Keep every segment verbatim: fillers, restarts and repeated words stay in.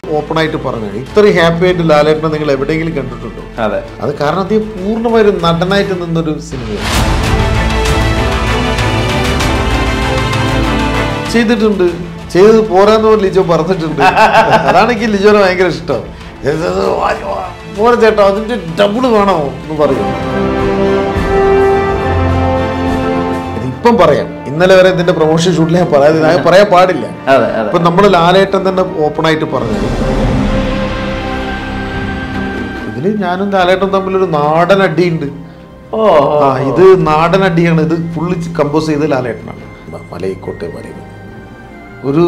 Open ആയിട്ട് പറഞ്ഞു, ഇത്രയും ഹാപ്പി ആയിട്ട് ലാലേട്ടനെ നിങ്ങൾ എവിടെയെങ്കിലും കണ്ടിട്ടുണ്ടോ? അതെ, അത് കാരണം അദ്ദേഹം പൂർണ്ണമായൊരു നടനായിട്ട് നിന്നൊരു സിനിമയാണ്. ചെയ്തിട്ടുണ്ട്, ചെയ്ത് പോരാന്ന് പോലെ ലിജോ പറഞ്ഞിട്ടുണ്ട്. അതാണെങ്കിൽ ലിജോനെ ഭയങ്കര ഇഷ്ടം. പോരാ ചേട്ടാ, അതിന്റെ ഡബിള് വേണോ എന്ന് പറയും. ഇപ്പം പറയാം, ഇന്നലെ വരെ ഇതിന്റെ പ്രൊമോഷൻ ഷൂട്ടിൽ ഞാൻ പറയാതെ പറയാൻ പാടില്ല. ഇപ്പൊ നമ്മള് ലാലേട്ടൻ തന്നെ ഓപ്പൺ ആയിട്ട് പറഞ്ഞത്, ഇതില് ഞാനും ലാലേട്ടൻ തമ്മിലൊരു നാടൻ അടിയുണ്ട്. ആ, ഇത് നാടൻ അടിയാണ്. ഇത് ഫുള്ള് കമ്പോസ് ചെയ്ത് ലാലേട്ടനാണ്. മലൈക്കോട്ടെ വാലിബൻ ഒരു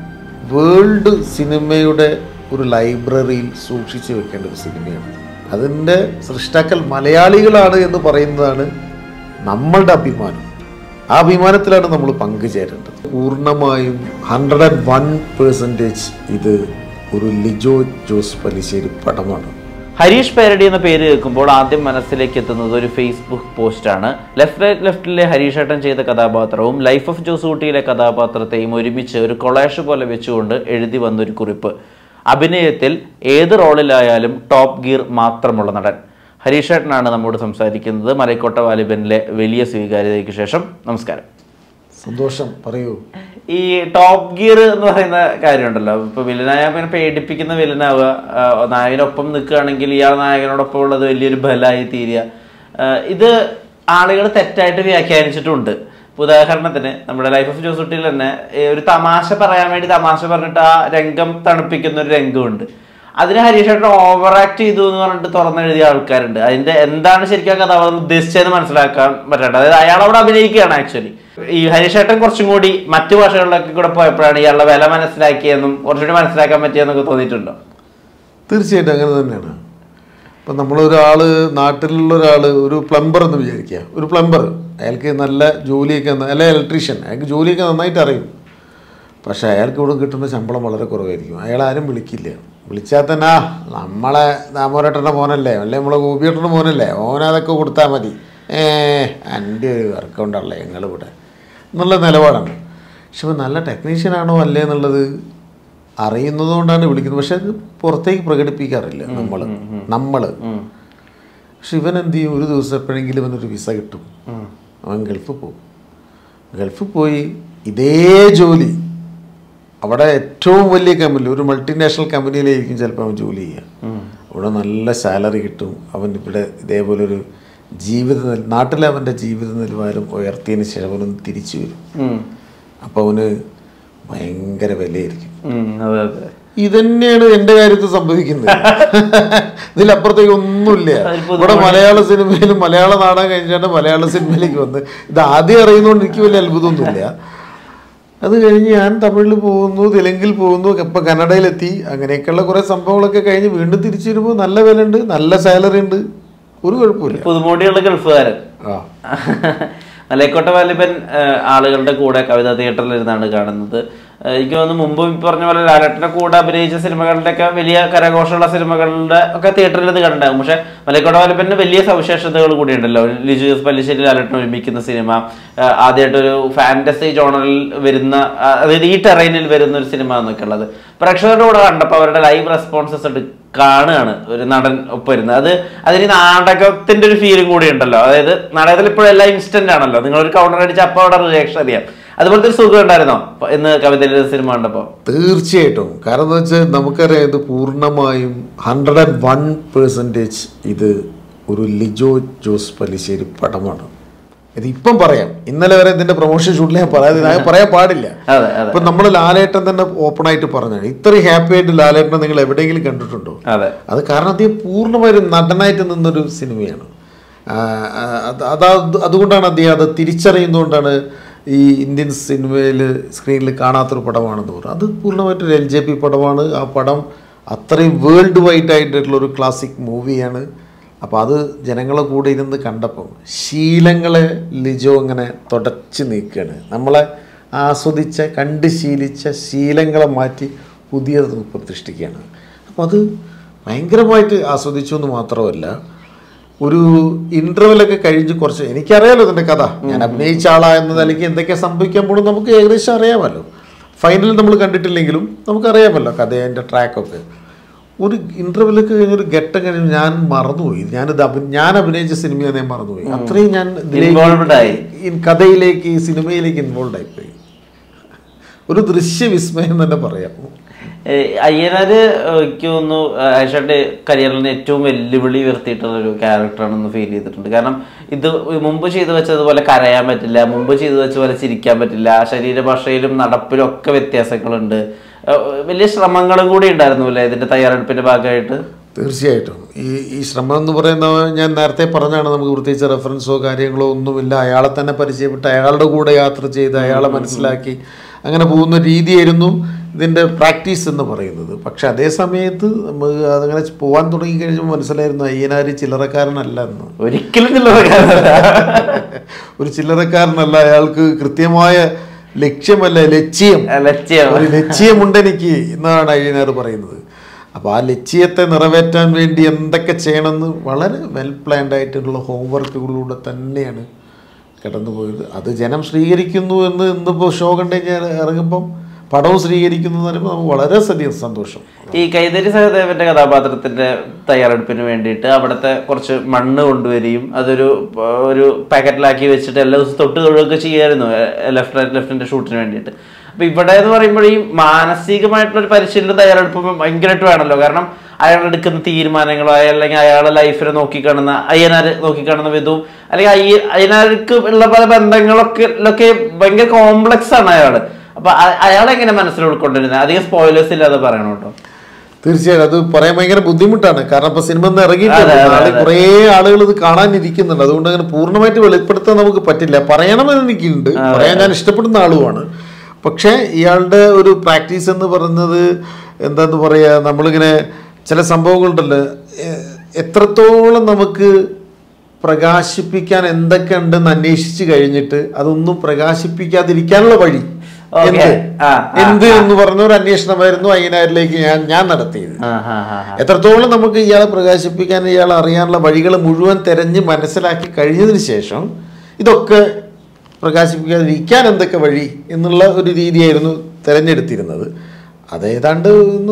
വേൾഡ് സിനിമയുടെ ഒരു ലൈബ്രറിയിൽ സൂക്ഷിച്ചു വെക്കേണ്ട ഒരു സിനിമയാണ്. അതിൻ്റെ സൃഷ്ടാക്കൾ മലയാളികളാണ് എന്ന് പറയുന്നതാണ് നമ്മളുടെ അഭിമാനം. ആ അഭിമാനത്തിലാണ് നമ്മൾ പങ്കുചേരേണ്ടത്. പൂർണ്ണമായും ഹൺഡ്രഡ് ആൻഡ് വൺ പെർസെൻറ്റേജ് ഇത് ഒരു ലിജോ ജോസ് പല്ലിശ്ശേരി പടമാണ്. ഹരീഷ് പേരടി എന്ന പേര് കേൾക്കുമ്പോൾ ആദ്യം മനസ്സിലേക്ക് എത്തുന്നത് ഒരു ഫേസ്ബുക്ക് പോസ്റ്റാണ്. ലെഫ്റ്റ് റൈറ്റ് ലെഫ്റ്റിലെ ഹരീഷ് ഏട്ടൻ ചെയ്ത കഥാപാത്രവും ലൈഫ് ഓഫ് ജോസൂട്ടിയിലെ കഥാപാത്രത്തെയും ഒരുമിച്ച് ഒരു കൊളാഷ് പോലെ വെച്ചുകൊണ്ട് എഴുതി വന്നൊരു കുറിപ്പ്. അഭിനയത്തിൽ ഏത് റോളിലായാലും ടോപ്പ് ഗിയർ മാത്രമുള്ള നടൻ ഹരീഷ് ഏട്ടനാണ് നമ്മോട് സംസാരിക്കുന്നത്. മലൈക്കോട്ടെ വാലിബനിലെ വലിയ സ്വീകാര്യതയ്ക്ക് ശേഷം നമസ്കാരം. സന്തോഷം, പറയൂ. ഈ ടോപ്പ് ഗിയർ എന്ന് പറയുന്ന കാര്യമുണ്ടല്ലോ, ഇപ്പൊ വില്ലനായ പിന്നെ പേടിപ്പിക്കുന്ന വില്ലനാവുക, നായകനൊപ്പം നിൽക്കുകയാണെങ്കിൽ ഇയാൾ നായകനോടൊപ്പം ഉള്ളത് വലിയൊരു ബലായി തീരുക, ഇത് ആളുകൾ തെറ്റായിട്ട് വ്യാഖ്യാനിച്ചിട്ടുണ്ട്. ഉദാഹരണത്തിന് നമ്മുടെ ലൈഫ് ഓഫ് ജോസൂട്ടിയിൽ തന്നെ ഒരു തമാശ പറയാൻ വേണ്ടി തമാശ പറഞ്ഞിട്ട് ആ രംഗം തണുപ്പിക്കുന്ന ഒരു രംഗമുണ്ട്. അതിന് ഹരീഷ് ഏട്ടൻ ഓവർ ആക്ട് ചെയ്തു എന്ന് പറഞ്ഞിട്ട് തുറന്നെഴുതിയ ആൾക്കാരുണ്ട്. അതിന്റെ എന്താണ് ശരിക്കും കഥാപാത്രം ഉദ്ദേശിച്ചതെന്ന് മനസ്സിലാക്കാൻ പറ്റേണ്ടത്. അതായത് അയാൾ അവിടെ അഭിനയിക്കുകയാണ്. ആക്ച്വലി ഈ ഹരീഷ് ഏട്ടൻ കുറച്ചും കൂടി മറ്റു ഭാഷകളിലൊക്കെ കൂടെ പോയപ്പോഴാണ് ഇയാളുടെ വില മനസ്സിലാക്കിയെന്നും കുറച്ചുകൂടി മനസ്സിലാക്കാൻ പറ്റിയെന്നൊക്കെ തോന്നിയിട്ടുണ്ടോ? തീർച്ചയായിട്ടും അങ്ങനെ തന്നെയാണ്. ഇപ്പം നമ്മളൊരാൾ, നാട്ടിലുള്ള ഒരാൾ, ഒരു പ്ലംബർ എന്ന് വിചാരിക്കുക. ഒരു പ്ലംബർ, അയാൾക്ക് നല്ല ജോലിയൊക്കെ, അല്ല ഇലക്ട്രീഷ്യൻ, അയാൾക്ക് ജോലിയൊക്കെ നന്നായിട്ട് അറിയും. പക്ഷേ അയാൾക്ക് ഇവിടെ കിട്ടുന്ന ശമ്പളം വളരെ കുറവായിരിക്കും. അയാൾ ആരും വിളിക്കില്ല. വിളിച്ചാൽ തന്നെ ആ നമ്മളെ ദാമോരേട്ടൻ്റെ മോനല്ലേ, അല്ലെ നമ്മളെ ഗോപിയേട്ടൻ്റെ മോനല്ലേ, ഓനതൊക്കെ കൊടുത്താൽ മതി, ഏ എൻ്റെ ഒരു വർക്കൗണ്ടല്ലേ ഞങ്ങളിവിടെ എന്നുള്ള നിലപാടാണ്. പക്ഷെ ഇപ്പോൾ നല്ല ടെക്നീഷ്യനാണോ അല്ലേ എന്നുള്ളത് അറിയുന്നത് കൊണ്ടാണ് വിളിക്കുന്നത്. പക്ഷെ അത് പുറത്തേക്ക് പ്രകടിപ്പിക്കാറില്ല നമ്മൾ നമ്മൾ പക്ഷെ ഇവൻ എന്ത് ചെയ്യും, ഒരു ദിവസം എപ്പോഴെങ്കിലും ഇവനൊരു വിസ കിട്ടും, അവൻ ഗൾഫിൽ പോകും. ഗൾഫിൽ പോയി ഇതേ ജോലി അവിടെ ഏറ്റവും വലിയ കമ്പനി, ഒരു മൾട്ടിനാഷണൽ കമ്പനിയിലായിരിക്കും ചിലപ്പോൾ അവൻ ജോലി ചെയ്യുക. അവിടെ നല്ല സാലറി കിട്ടും. അവൻ ഇവിടെ ഇതേപോലൊരു ജീവിത നാട്ടിലെ അവൻ്റെ ജീവിത നിലവാരം ഉയർത്തിയതിന് ശേഷം അവനൊന്ന് തിരിച്ചു വരും. അപ്പോൾ അവന് ഭയങ്കര വിലയായിരിക്കും. ഇതന്നെയാണ് എൻ്റെ കാര്യത്തിൽ സംഭവിക്കുന്നത്. ഇതിലപ്പുറത്തേക്ക് ഒന്നുമില്ല. ഇവിടെ മലയാള സിനിമയിലും മലയാള നാടകം കഴിഞ്ഞാണ് മലയാള സിനിമയിലേക്ക് വന്ന് ഇത് ആദ്യം അറിയുന്നതുകൊണ്ട് എനിക്ക് വലിയ അത്ഭുതമൊന്നുമില്ല. അത് കഴിഞ്ഞ് ഞാൻ തമിഴിൽ പോകുന്നു, തെലുങ്കിൽ പോകുന്നു, ഇപ്പം കന്നഡയിലെത്തി, അങ്ങനെയൊക്കെയുള്ള കുറേ സംഭവങ്ങളൊക്കെ കഴിഞ്ഞ് വീണ്ടും തിരിച്ചു വരുമ്പോൾ നല്ല വില ഉണ്ട്, നല്ല സാലറി ഉണ്ട്, ഒരു കുഴപ്പമില്ല. പുതുമോടിയുള്ള ഗൾഫുകാരൻ. മലൈക്കോട്ടെ വാലിബൻ ആളുകളുടെ കൂടെ കവിതാ തിയേറ്ററിലിരുന്നാണ് കാണുന്നത്. എനിക്ക് തോന്നുന്നു മുമ്പ് പറഞ്ഞ പോലെ ലാലേട്ടൻ്റെ കൂടെ അഭിനയിച്ച സിനിമകളുടെയൊക്കെ വലിയ കരഘോഷമുള്ള സിനിമകളുടെ ഒക്കെ തിയേറ്ററിൽ ഇത് കണ്ടാകും. പക്ഷെ മലൈക്കോട്ടെ വാലിബന് വലിയ സവിശേഷതകൾ കൂടിയുണ്ടല്ലോ. ലിജോ ജോസ് പല്ലിശ്ശേരി ലാലേട്ടൻ ഒരുമിക്കുന്ന സിനിമ, ആദ്യമായിട്ടൊരു ഫാന്റസി ജോണറിൽ വരുന്ന, അതായത് ഈ ടെറൈനിൽ വരുന്ന ഒരു സിനിമ എന്നൊക്കെ ഉള്ളത് പ്രേക്ഷകരുടെ കൂടെ കണ്ടപ്പോൾ അവരുടെ ലൈവ് റെസ്പോൺസസ് ഉണ്ട് കാണുകയാണ് ഒരു നടൻ ഒപ്പം വരുന്നത്. അത് അതിന് നാടകത്തിന്റെ ഒരു ഫീലും കൂടി ഉണ്ടല്ലോ. അതായത് നാടകത്തിൽ ഇപ്പോഴും എല്ലാം ഇൻസ്റ്റന്റ് ആണല്ലോ, നിങ്ങളൊരു കൗണ്ടർ അടിച്ച് അപ്പോൾ അവിടെ റിയാക്ഷൻ അറിയാം. അതുപോലത്തെ ഒരു സുഖം ഉണ്ടായിരുന്നോ ഇന്ന് കവിതയിലെ സിനിമ കണ്ടപ്പോൾ? തീർച്ചയായിട്ടും. കാരണം എന്താ വെച്ചാൽ നമുക്കറിയാം, ഇത് പൂർണ്ണമായും ഹൺഡ്രഡ് ആൻഡ് വൺ പെർസെൻറ്റേജ് ഇത് ഒരു ലിജോ ജോസ് പല്ലിശ്ശേരി പടമാണ്. ഇത് ഇപ്പം പറയാം, ഇന്നലെ വരെ ഇതിന്റെ പ്രൊമോഷൻ ഷൂട്ടിൽ ഞാൻ പറയാതെ പറയാൻ പാടില്ല. ഇപ്പൊ നമ്മൾ ലാലേട്ടൻ തന്നെ ഓപ്പൺ ആയിട്ട് പറഞ്ഞാണ്, ഇത്രയും ഹാപ്പി ആയിട്ട് ലാലേട്ടനെ നിങ്ങൾ എവിടെയെങ്കിലും കണ്ടിട്ടുണ്ടോ? അത് കാരണം അദ്ദേഹം പൂർണ്ണമായൊരു നടനായിട്ട് നിന്നൊരു സിനിമയാണ്. അത് അതുകൊണ്ടാണ് അദ്ദേഹം അത് തിരിച്ചറിയുന്നതുകൊണ്ടാണ് ഈ ഇന്ത്യൻ സിനിമയിൽ സ്ക്രീനിൽ കാണാത്തൊരു പടമാണെന്ന് പറയുന്നത്. അത് പൂർണ്ണമായിട്ടൊരു എൽ ജെ പി പടമാണ്. ആ പടം അത്രയും വേൾഡ് വൈഡ് ആയിട്ടുള്ളൊരു ക്ലാസിക് മൂവിയാണ്. അപ്പോൾ അത് ജനങ്ങളെ കൂടെ ഇരുന്ന് കണ്ടപ്പം ശീലങ്ങളെ ലിജോ ഇങ്ങനെ തുടച്ച് നീക്കുകയാണ്. നമ്മളെ ആസ്വദിച്ച കണ്ട് ശീലിച്ച ശീലങ്ങളെ മാറ്റി പുതിയത് പ്രതിഷ്ഠിക്കുകയാണ്. അപ്പോൾ അത് ഭയങ്കരമായിട്ട് ആസ്വദിച്ചു എന്ന് മാത്രമല്ല, ഒരു ഇൻ്റർവെല്ലൊക്കെ കഴിഞ്ഞ് കുറച്ച്, എനിക്കറിയാമല്ലോ ഇതിൻ്റെ കഥ, ഞാൻ അഭിനയിച്ച ആളാ എന്ന നിലയ്ക്ക് എന്തൊക്കെ സംഭവിക്കാൻ പോകണം നമുക്ക് ഏകദേശം അറിയാമല്ലോ. ഫൈനൽ നമ്മൾ കണ്ടിട്ടില്ലെങ്കിലും നമുക്കറിയാമല്ലോ കഥ, അതിൻ്റെ ട്രാക്കൊക്കെ. ഒരു ഇൻ്റർവ്യൂലൊക്കെ കഴിഞ്ഞൊരു ഘട്ടം കഴിഞ്ഞ് ഞാൻ മറന്നുപോയി, ഞാനിത് അഭി ഞാൻ അഭിനയിച്ച സിനിമയെ ഞാൻ മറന്നുപോയി. അത്രയും ഞാൻ കഥയിലേക്ക്, ഈ സിനിമയിലേക്ക് ഇൻവോൾവ് ആയിപ്പോയി. ഒരു ദൃശ്യവിസ്മയം തന്നെ പറയാം. അയ്യനാര് എനിക്ക് തോന്നുന്നു ആയിഷയുടെ കരിയറിന് ഏറ്റവും വെല്ലുവിളി ഉയർത്തിയിട്ടുള്ള ഒരു ക്യാരക്ടറാണെന്ന് ഫീൽ ചെയ്തിട്ടുണ്ട്. കാരണം ഇത് മുമ്പ് ചെയ്തു വെച്ചതുപോലെ കരയാൻ പറ്റില്ല, മുമ്പ് ചെയ്തു വെച്ച പോലെ ചിരിക്കാൻ പറ്റില്ല, ശരീരഭാഷയിലും നടപ്പിലും ഒക്കെ വ്യത്യാസങ്ങളുണ്ട്. വലിയ ശ്രമങ്ങളും കൂടി ഉണ്ടായിരുന്നു അല്ലേ ഇതിന്റെ തയ്യാറെടുപ്പിന്റെ ഭാഗമായിട്ട്? തീർച്ചയായിട്ടും. ഈ ഈ ശ്രമം എന്ന് പറയുന്നത് ഞാൻ നേരത്തെ പറഞ്ഞാണ്, നമുക്ക് പ്രത്യേകിച്ച് റെഫറൻസോ കാര്യങ്ങളോ ഒന്നുമില്ല. അയാളെ തന്നെ പരിചയപ്പെട്ട് അയാളുടെ കൂടെ യാത്ര ചെയ്ത് അയാളെ മനസ്സിലാക്കി അങ്ങനെ പോകുന്ന രീതിയായിരുന്നു ഇതിൻ്റെ പ്രാക്ടീസ് എന്ന് പറയുന്നത്. പക്ഷെ അതേ സമയത്ത് നമുക്ക് അതങ്ങനെ പോകാൻ തുടങ്ങി കഴിഞ്ഞപ്പോൾ മനസ്സിലായിരുന്നു അയ്യനാര് ചില്ലറക്കാരനല്ല എന്ന്. ഒരിക്കലും ചില്ലറക്കാരനല്ല. ഒരു ചില്ലറക്കാരനല്ല, അയാൾക്ക് കൃത്യമായ ലക്ഷ്യമല്ല, ലക്ഷ്യം ലക്ഷ്യം ഒരു ലക്ഷ്യമുണ്ട് എനിക്ക് എന്നാണ് അയ്യനാർ പറയുന്നത്. അപ്പോൾ ആ ലക്ഷ്യത്തെ നിറവേറ്റാൻ വേണ്ടി എന്തൊക്കെ ചെയ്യണമെന്ന് വളരെ വെൽ പ്ലാൻഡ് ആയിട്ടുള്ള ഹോംവർക്കുകളിലൂടെ തന്നെയാണ് കടന്നുപോയത്. അത് ജനം സ്വീകരിക്കുന്നു എന്ന് ഇന്നിപ്പോൾ ഷോ കണ്ടു കഴിഞ്ഞാൽ ഇറങ്ങുമ്പം പടവും സ്വീകരിക്കുന്നു എന്ന് പറയുമ്പോൾ നമുക്ക് വളരെ അധികം സന്തോഷം. ഈ കൈതരി സഹദേവന്റെ കഥാപാത്രത്തിന്റെ തയ്യാറെടുപ്പിന് വേണ്ടിയിട്ട് അവിടുത്തെ കുറച്ച് മണ്ണ് കൊണ്ടുവരികയും അതൊരു ഒരു പാക്കറ്റിലാക്കി വെച്ചിട്ട് എല്ലാ ദിവസവും തൊട്ട് തൊഴുകയൊക്കെ ചെയ്യായിരുന്നു ലെഫ്റ്റ് റൈറ്റ് ലെഫ്റ്റിന്റെ ഷൂട്ടിന് വേണ്ടിയിട്ട്. അപ്പൊ ഇവിടെ എന്ന് പറയുമ്പോൾ ഈ മാനസികമായിട്ടുള്ളൊരു പരിശീലനം തയ്യാറെടുപ്പ് ഭയങ്കരമായിട്ട് വേണമല്ലോ. കാരണം അയാൾ എടുക്കുന്ന തീരുമാനങ്ങളോ അല്ലെങ്കിൽ അയാളുടെ ലൈഫിനെ നോക്കിക്കാണുന്ന അയ്യനാര് നോക്കിക്കാണുന്ന വിധവും അല്ലെങ്കിൽ അയ്യ അയ്യനാർക്ക് ഉള്ള പല ബന്ധങ്ങളൊക്കെ ഒക്കെ ഭയങ്കര കോംപ്ലക്സ് ആണ് അയാള്. അപ്പൊ അയാളെങ്ങനെ മനസ്സിൽ ഉൾക്കൊണ്ടിരുന്നത്? അധികം സ്പോയിലേഴ്സ് ഇല്ലാതെ പറയണം കേട്ടോ. തീർച്ചയായും അത് പറയാൻ ഭയങ്കര ബുദ്ധിമുട്ടാണ്. കാരണം ഇപ്പൊ സിനിമ ഒന്ന് ഇറങ്ങിയിട്ടുണ്ട്, കുറേ ആളുകൾ ഇത് കാണാനിരിക്കുന്നുണ്ട്. അതുകൊണ്ട് അങ്ങനെ പൂർണ്ണമായിട്ട് വെളിപ്പെടുത്താൻ നമുക്ക് പറ്റില്ല. പറയണമെന്ന് എനിക്കുണ്ട്, പറയാൻ ഞാൻ ഇഷ്ടപ്പെടുന്ന ആളുമാണ്. പക്ഷേ ഇയാളുടെ ഒരു പ്രാക്ടീസ് എന്ന് പറയുന്നത് എന്താന്ന് പറയുക, നമ്മളിങ്ങനെ ചില സംഭവങ്ങളുണ്ടല്ലോ, എത്രത്തോളം നമുക്ക് പ്രകാശിപ്പിക്കാൻ എന്തൊക്കെ ഉണ്ടെന്ന് അന്വേഷിച്ച് കഴിഞ്ഞിട്ട് അതൊന്നും പ്രകാശിപ്പിക്കാതിരിക്കാനുള്ള വഴി എന്ത് എന്ത് എന്ന് പറഞ്ഞ ഒരു അന്വേഷണമായിരുന്നു അയ്യനാരിലേക്ക് ഞാൻ ഞാൻ നടത്തിയത്. എത്രത്തോളം നമുക്ക് ഇയാളെ പ്രകാശിപ്പിക്കാൻ, ഇയാളെ അറിയാനുള്ള വഴികൾ മുഴുവൻ തെരഞ്ഞ് മനസ്സിലാക്കി കഴിഞ്ഞതിന് ശേഷം ഇതൊക്കെ പ്രകാശിപ്പിക്കാതിരിക്കാൻ എന്തൊക്കെ വഴി എന്നുള്ള ഒരു രീതിയായിരുന്നു തിരഞ്ഞെടുത്തിരുന്നത്. അതേതാണ്ട് ഒന്ന്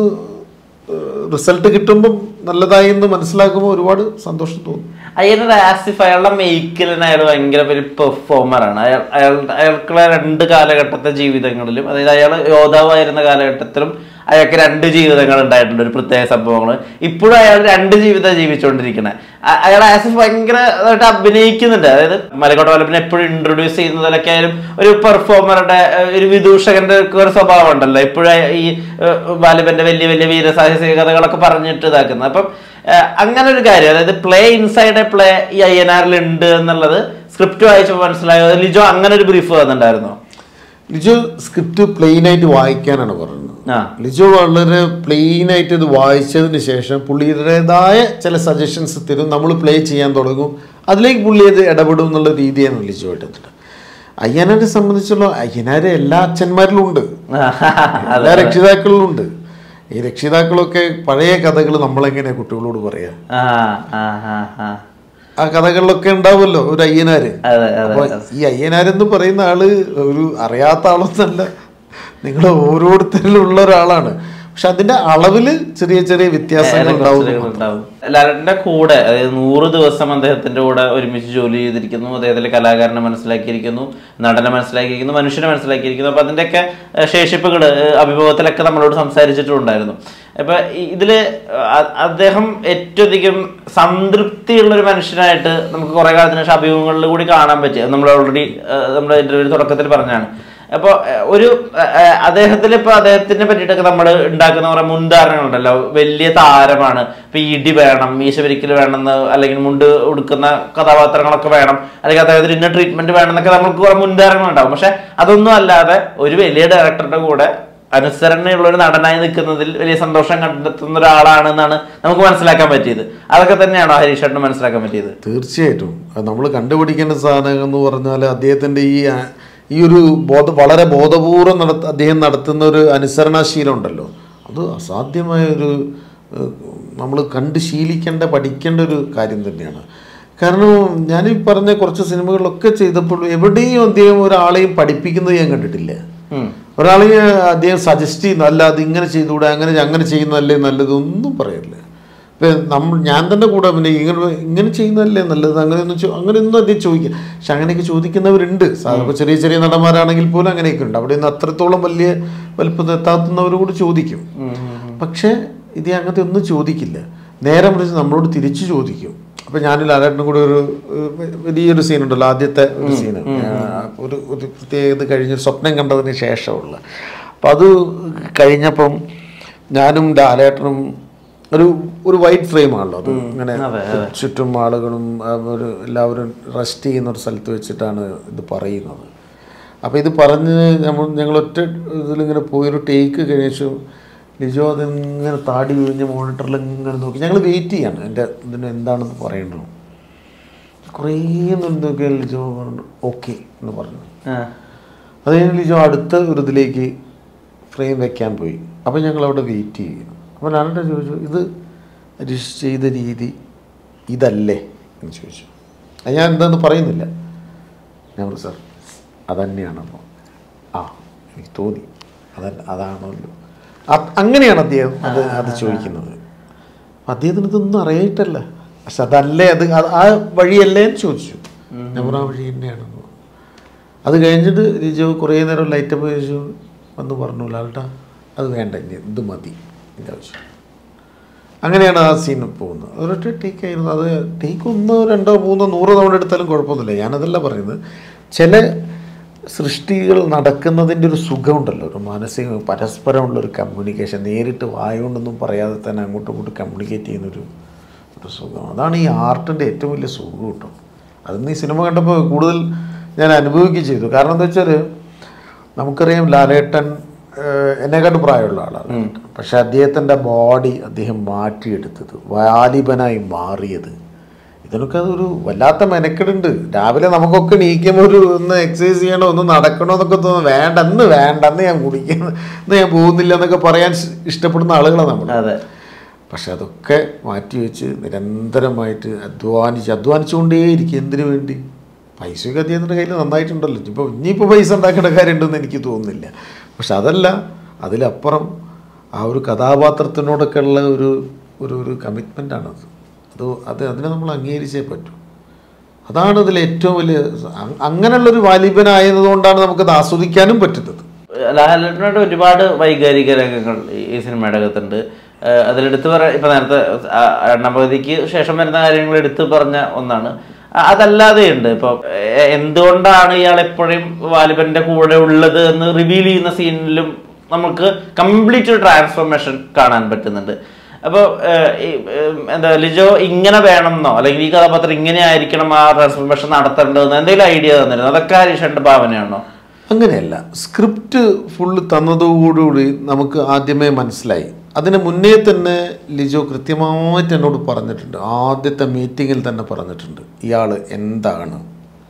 റിസൾട്ട് കിട്ടുമ്പം നല്ലതായി എന്ന് മനസ്സിലാക്കുമ്പോൾ ഒരുപാട് സന്തോഷം തോന്നും. അയ്യനൊരു ആസിഫ് അയാളുടെ മേക്കിലിന് അയാൾ ഭയങ്കര ഒരു പെർഫോമറാണ്. അയാൾ അയാൾ അയാൾക്കുള്ള രണ്ട് കാലഘട്ടത്തെ ജീവിതങ്ങളിലും, അതായത് അയാൾ യോദ്ധാവായിരുന്ന കാലഘട്ടത്തിലും അയാൾക്ക് രണ്ട് ജീവിതങ്ങൾ ഉണ്ടായിട്ടുണ്ട്, ഒരു പ്രത്യേക സംഭവങ്ങൾ. ഇപ്പോഴും അയാൾ രണ്ട് ജീവിതം ജീവിച്ചുകൊണ്ടിരിക്കണേ. അയാൾ ആസിഫ് ഭയങ്കരമായിട്ട് അഭിനയിക്കുന്നുണ്ട്. അതായത് മലക്കോട്ട വാലിബനെ എപ്പോഴും ഇൻട്രൊഡ്യൂസ് ചെയ്യുന്നതിലൊക്കെ ആയാലും ഒരു പെർഫോമറുടെ ഒരു വിദൂഷകന്റെ ഒരു സ്വഭാവം ഉണ്ടല്ലോ, ഇപ്പോഴും ഈ വാലിബന്റെ വലിയ വലിയ വീരസാഹസിക കഥകളൊക്കെ പറഞ്ഞിട്ട് ഇതാക്കുന്നത്. അപ്പം അങ്ങനെ ഒരു കാര്യം, അതായത് പ്ലേ ഇൻസൈഡ് എ പ്ലേ ഈ അയ്യനാറിൽ ഉണ്ട് എന്നുള്ളത് സ്ക്രിപ്റ്റ് വായിച്ചപ്പോൾ മനസ്സിലായോ? ലിജോ അങ്ങനെ ഒരു ബ്രീഫ് തന്നിട്ടുണ്ടായിരുന്നോ? ലിജോ സ്ക്രിപ്റ്റ് പ്ലെയിൻ ആയിട്ട് വായിക്കാനാണ് പറയുന്നത്. ലിജോ വളരെ പ്ലെയിൻ ആയിട്ട് ഇത് വായിച്ചതിന് ശേഷം പുള്ളിയുടേതായ ചില സജഷൻസ് തരും, നമ്മൾ പ്ലേ ചെയ്യാൻ തുടങ്ങും, അതിലേക്ക് പുള്ളി അത് ഇടപെടും എന്നുള്ള രീതിയാണ് ലിജോ എടുത്തിട്ട്. അയ്യനാരെ സംബന്ധിച്ചുള്ള അയ്യനാരെ എല്ലാ അച്ഛന്മാരിലും ഉണ്ട്, എല്ലാ രക്ഷിതാക്കളിലും ഉണ്ട്. ഈ രക്ഷിതാക്കളൊക്കെ പഴയ കഥകൾ നമ്മളെങ്ങനെ കുട്ടികളോട് പറയാ, ആ കഥകളിലൊക്കെ ഉണ്ടാവുമല്ലോ ഒരു അയ്യനാര്. അപ്പൊ ഈ അയ്യനാരെന്ന് പറയുന്ന ആള് ഒരു അറിയാത്ത ആളൊന്നല്ല, നിങ്ങൾ ഓരോരുത്തരിലുള്ള ഒരാളാണ്. പക്ഷെ അതിന്റെ അളവില് ചെറിയ ചെറിയ വ്യത്യാസങ്ങൾ ഉണ്ടാവും. ലാലേട്ടന്റെ കൂടെ, അതായത് നൂറ് ദിവസം അദ്ദേഹത്തിന്റെ കൂടെ ഒരുമിച്ച് ജോലി ചെയ്തിരിക്കുന്നു, അദ്ദേഹത്തിലെ കലാകാരനെ മനസ്സിലാക്കിയിരിക്കുന്നു, നടനെ മനസ്സിലാക്കിയിരിക്കുന്നു, മനുഷ്യനെ മനസ്സിലാക്കിയിരിക്കുന്നു. അപ്പൊ അതിന്റെയൊക്കെ ശേഷിപ്പുകൾ അഭിമുഖത്തിലൊക്കെ നമ്മളോട് സംസാരിച്ചിട്ടുണ്ടായിരുന്നു. അപ്പൊ ഇതില് അദ്ദേഹം ഏറ്റവും അധികം സംതൃപ്തിയുള്ള ഒരു മനുഷ്യനായിട്ട് നമുക്ക് കുറെ കാലത്തിന് ശേഷം അഭിമുഖങ്ങളിൽ കൂടി കാണാൻ പറ്റി. നമ്മൾ ഓൾറെഡി നമ്മുടെ ഇന്റർവ്യൂ തുടക്കത്തിൽ പറഞ്ഞാണ്. അപ്പോൾ ഒരു അദ്ദേഹത്തിൽ ഇപ്പൊ അദ്ദേഹത്തിനെ പറ്റിയിട്ടൊക്കെ നമ്മൾ ഉണ്ടാക്കുന്ന കുറെ മുൻധാരണകളുണ്ടല്ലോ. വലിയ താരമാണ്, ഇപ്പൊ ഇടി വേണം, മീശവരിക്കൽ വേണമെന്ന്, അല്ലെങ്കിൽ മുണ്ട് ഉടുക്കുന്ന കഥാപാത്രങ്ങളൊക്കെ വേണം, അല്ലെങ്കിൽ അദ്ദേഹത്തിന് ഇന്ന ട്രീറ്റ്മെന്റ് വേണം എന്നൊക്കെ നമുക്ക് കുറെ മുൻധാരണകൾ ഉണ്ടാവും. പക്ഷെ അതൊന്നും അല്ലാതെ ഒരു വലിയ ഡയറക്ടറുടെ കൂടെ അനുസരണയുള്ള ഒരു നടനായി നിൽക്കുന്നതിൽ വലിയ സന്തോഷം കണ്ടെത്തുന്ന ഒരാളാണെന്നാണ് നമുക്ക് മനസ്സിലാക്കാൻ പറ്റിയത്. അതൊക്കെ തന്നെയാണോ ഹരീഷ് ചേട്ടന് മനസ്സിലാക്കാൻ പറ്റിയത്? തീർച്ചയായിട്ടും. അത് നമ്മൾ കണ്ടുപിടിക്കേണ്ട സാധനം എന്ന് പറഞ്ഞാൽ അദ്ദേഹത്തിന്റെ ഈ ഈ ഒരു ബോധ വളരെ ബോധപൂർവം നടത്ത അദ്ദേഹം നടത്തുന്ന ഒരു അനുസരണാശീലം ഉണ്ടല്ലോ, അത് അസാധ്യമായ ഒരു നമ്മൾ കണ്ട് ശീലിക്കേണ്ട പഠിക്കേണ്ട ഒരു കാര്യം തന്നെയാണ്. കാരണം ഞാൻ ഈ പറഞ്ഞ കുറച്ച് സിനിമകളിലൊക്കെ ചെയ്തപ്പോൾ എവിടെയും അദ്ദേഹം ഒരാളെയും പഠിപ്പിക്കുന്നത് ഞാൻ കണ്ടിട്ടില്ല. ഒരാളെ അദ്ദേഹം സജസ്റ്റ് ചെയ്യുന്നു, അല്ല അത് ഇങ്ങനെ ചെയ്തുകൂടെ, അങ്ങനെ അങ്ങനെ ചെയ്യുന്നതല്ലേ നല്ലതൊന്നും പറയില്ല. ഇപ്പം നമ്മൾ ഞാൻ തന്നെ കൂടെ പിന്നെ ഇങ്ങനെ ഇങ്ങനെ ചെയ്യുന്നതല്ലേ നല്ലത്, അങ്ങനെയൊന്നും അങ്ങനെയൊന്നും അദ്ദേഹം ചോദിക്കുക. പക്ഷെ അങ്ങനെയൊക്കെ ചോദിക്കുന്നവരുണ്ട്. സാധാരണ ചെറിയ ചെറിയ നടന്മാരാണെങ്കിൽ പോലും അങ്ങനെയൊക്കെ ഉണ്ട്. അവിടെ നിന്ന് അത്രത്തോളം വലിയ വലുപ്പത്തിൽ എത്താത്തുന്നവർ കൂടി ചോദിക്കും. പക്ഷേ ഇത് അങ്ങനത്തെ ഒന്നും ചോദിക്കില്ല. നേരെ മറിച്ച് നമ്മളോട് തിരിച്ചു ചോദിക്കും. അപ്പം ഞാൻ ലാലേട്ടനും കൂടെ ഒരു വലിയൊരു സീനുണ്ടല്ലോ, ആദ്യത്തെ ഒരു സീന്, ഒരു ഒരു പ്രത്യേകത കഴിഞ്ഞൊരു സ്വപ്നം കണ്ടതിന് ശേഷമുള്ള. അപ്പം അത് കഴിഞ്ഞപ്പം ഞാനും ലാലേട്ടനും ഒരു ഒരു വൈറ്റ് ഫ്രെയിമാണല്ലോ അത്, ഇങ്ങനെ ചുറ്റും ആളുകളും ഒരു എല്ലാവരും റെസ്റ്റ് ചെയ്യുന്ന ഒരു സ്ഥലത്ത് വെച്ചിട്ടാണ് ഇത് പറയുന്നത്. അപ്പോൾ ഇത് പറഞ്ഞ് നമ്മൾ ഞങ്ങളൊറ്റ ഇതിലിങ്ങനെ പോയൊരു ടേക്ക് കഴിച്ചു. ലിജോ അതിങ്ങനെ താടി വിഴിഞ്ഞ് മോണിറ്ററിൽ ഇങ്ങനെ നോക്കി. ഞങ്ങൾ വെയിറ്റ് ചെയ്യാണ് എൻ്റെ ഇതിന് എന്താണെന്ന് പറയേണ്ടത്. കുറേ എന്തൊക്കെയാണ് ലിജോ പറഞ്ഞു ഓക്കെ എന്ന് പറഞ്ഞു. അത് കഴിഞ്ഞ് ലിജോ അടുത്ത ഒരു ഇതിലേക്ക് ഫ്രെയിം വെക്കാൻ പോയി. അപ്പോൾ ഞങ്ങളവിടെ വെയിറ്റ് ചെയ്യും. അപ്പോൾ ഞാനെന്താ ചോദിച്ചു, ഇത് ഹരീഷ് ചെയ്ത രീതി ഇതല്ലേ എന്ന് ചോദിച്ചു. അത് ഞാൻ എന്താണെന്ന് പറയുന്നില്ല. ഞാൻ പറഞ്ഞു സാർ അതന്നെയാണ്. അപ്പോൾ ആ എനിക്ക് തോന്നി അതല്ല അതാണല്ലോ. അങ്ങനെയാണ് അദ്ദേഹം അത് അത് ചോദിക്കുന്നത്. അദ്ദേഹത്തിന് ഇതൊന്നും അറിയിട്ടല്ല, പക്ഷെ അതല്ലേ അത് ആ വഴിയല്ലേ എന്ന് ചോദിച്ചു. ഞാൻ ആ വഴി തന്നെയാണെന്ന്. അത് കഴിഞ്ഞിട്ട് ലിജോ കുറേ നേരം ലൈറ്റപ്പ് ചോദിച്ചു വന്ന് പറഞ്ഞു, ലാൽട്ടാ അത് വേണ്ട, ഇനി ഇത് മതി എൻ്റെ ആവശ്യം. അങ്ങനെയാണ് ആ സീൻ പോകുന്നത്. ഒരൊറ്റ ടേക്ക് ആയിരുന്നു അത്. ടേക്ക് ഒന്നോ രണ്ടോ മൂന്നോ നൂറോ തവണ എടുത്താലും കുഴപ്പമൊന്നുമില്ല. ഞാനതല്ല പറയുന്നത്. ചില സൃഷ്ടികൾ നടക്കുന്നതിൻ്റെ ഒരു സുഖമുണ്ടല്ലോ, ഒരു മാനസിക പരസ്പരമുള്ളൊരു കമ്മ്യൂണിക്കേഷൻ, നേരിട്ട് വായുകൊണ്ടൊന്നും പറയാതെ തന്നെ അങ്ങോട്ടും ഇങ്ങോട്ടും കമ്മ്യൂണിക്കേറ്റ് ചെയ്യുന്നൊരു ഒരു സുഖം. അതാണ് ഈ ആർട്ടിൻ്റെ ഏറ്റവും വലിയ സുഖം കിട്ടും. അതൊന്ന് ഈ സിനിമ കണ്ടപ്പോൾ കൂടുതൽ ഞാൻ അനുഭവിക്കുകയും ചെയ്തു. കാരണം എന്താ വെച്ചാൽ നമുക്കറിയാം ലാലേട്ടൻ എന്നെക്കാട്ട് പ്രായമുള്ള ആളാണ്. പക്ഷെ അദ്ദേഹത്തിൻ്റെ ബോഡി അദ്ദേഹം മാറ്റിയെടുത്തത്, വാലിബനായി മാറിയത്, ഇതിനൊക്കെ അതൊരു വല്ലാത്ത മെനക്കെടുണ്ട്. രാവിലെ നമുക്കൊക്കെ നീക്കുമ്പോൾ ഒരു ഒന്ന് എക്സസൈസ് ചെയ്യണോ, ഒന്ന് നടക്കണോ എന്നൊക്കെ തോന്നുന്നു. വേണ്ട അന്ന് വേണ്ട അന്ന് ഞാൻ കുടിക്കുന്നു, ഇന്ന് ഞാൻ പോകുന്നില്ല എന്നൊക്കെ പറയാൻ ഇഷ്ടപ്പെടുന്ന ആളുകളാണ് നമ്മൾ. അതെ. പക്ഷെ അതൊക്കെ മാറ്റി വെച്ച് നിരന്തരമായിട്ട് അധ്വാനിച്ച് അധ്വാനിച്ചുകൊണ്ടേയിരിക്കും. എന്തിനു വേണ്ടി? പൈസയൊക്കെ അദ്ദേഹത്തിൻ്റെ കയ്യിൽ നന്നായിട്ടുണ്ടല്ലോ. ഇപ്പോൾ ഇനിയിപ്പോൾ പൈസ ഉണ്ടാക്കേണ്ട കാര്യമുണ്ടെന്ന് എനിക്ക് തോന്നുന്നില്ല. പക്ഷെ അതല്ല, അതിലപ്പുറം ആ ഒരു കഥാപാത്രത്തിനോടൊക്കെ ഉള്ള ഒരു ഒരു ഒരു കമ്മിറ്റ്മെൻറ്റാണത്. അത് അത് അതിനെ നമ്മൾ അംഗീകരിച്ചേ പറ്റൂ. അതാണ് ഇതിൽ ഏറ്റവും വലിയ. അങ്ങനെയുള്ളൊരു വാലിബനായതുകൊണ്ടാണ് നമുക്കത് ആസ്വദിക്കാനും പറ്റുന്നത്. ലാലേട്ടനോട് ഒരുപാട് വൈകാരിക രംഗങ്ങൾ ഈ സിനിമയുടെ അകത്തുണ്ട്. അതിലെടുത്ത് പറ ഇപ്പം നേരത്തെ രണ്ടാം പകുതിക്ക് ശേഷം വരുന്ന കാര്യങ്ങൾ എടുത്ത് പറഞ്ഞ ഒന്നാണ്. അതല്ലാതെയുണ്ട് ഇപ്പോൾ എന്തുകൊണ്ടാണ് ഇയാൾ എപ്പോഴും വാലിബന്റെ കൂടെ ഉള്ളത് എന്ന് റിവീൽ ചെയ്യുന്ന സീനിലും നമുക്ക് കംപ്ലീറ്റ് ഒരു ട്രാൻസ്ഫോർമേഷൻ കാണാൻ പറ്റുന്നുണ്ട്. അപ്പോൾ എന്താ ലിജോ ഇങ്ങനെ വേണമെന്നോ അല്ലെങ്കിൽ ഈ കഥാപാത്രം ഇങ്ങനെ ആയിരിക്കണം ആ ട്രാൻസ്ഫോർമേഷൻ നടത്തേണ്ടതെന്ന് എന്തെങ്കിലും ഐഡിയ തന്നിരുന്നു? അതൊക്കെ ഹരീഷന്റെ ഭാവനയാണോ? അങ്ങനെയല്ല. സ്ക്രിപ്റ്റ് ഫുള്ള് തന്നതോടുകൂടി നമുക്ക് ആദ്യമേ മനസ്സിലായി. അതിന് മുന്നേ തന്നെ ലിജോ കൃത്യമായിട്ട് എന്നോട് പറഞ്ഞിട്ടുണ്ട്. ആദ്യത്തെ മീറ്റിങ്ങിൽ തന്നെ പറഞ്ഞിട്ടുണ്ട് ഇയാൾ എന്താണ്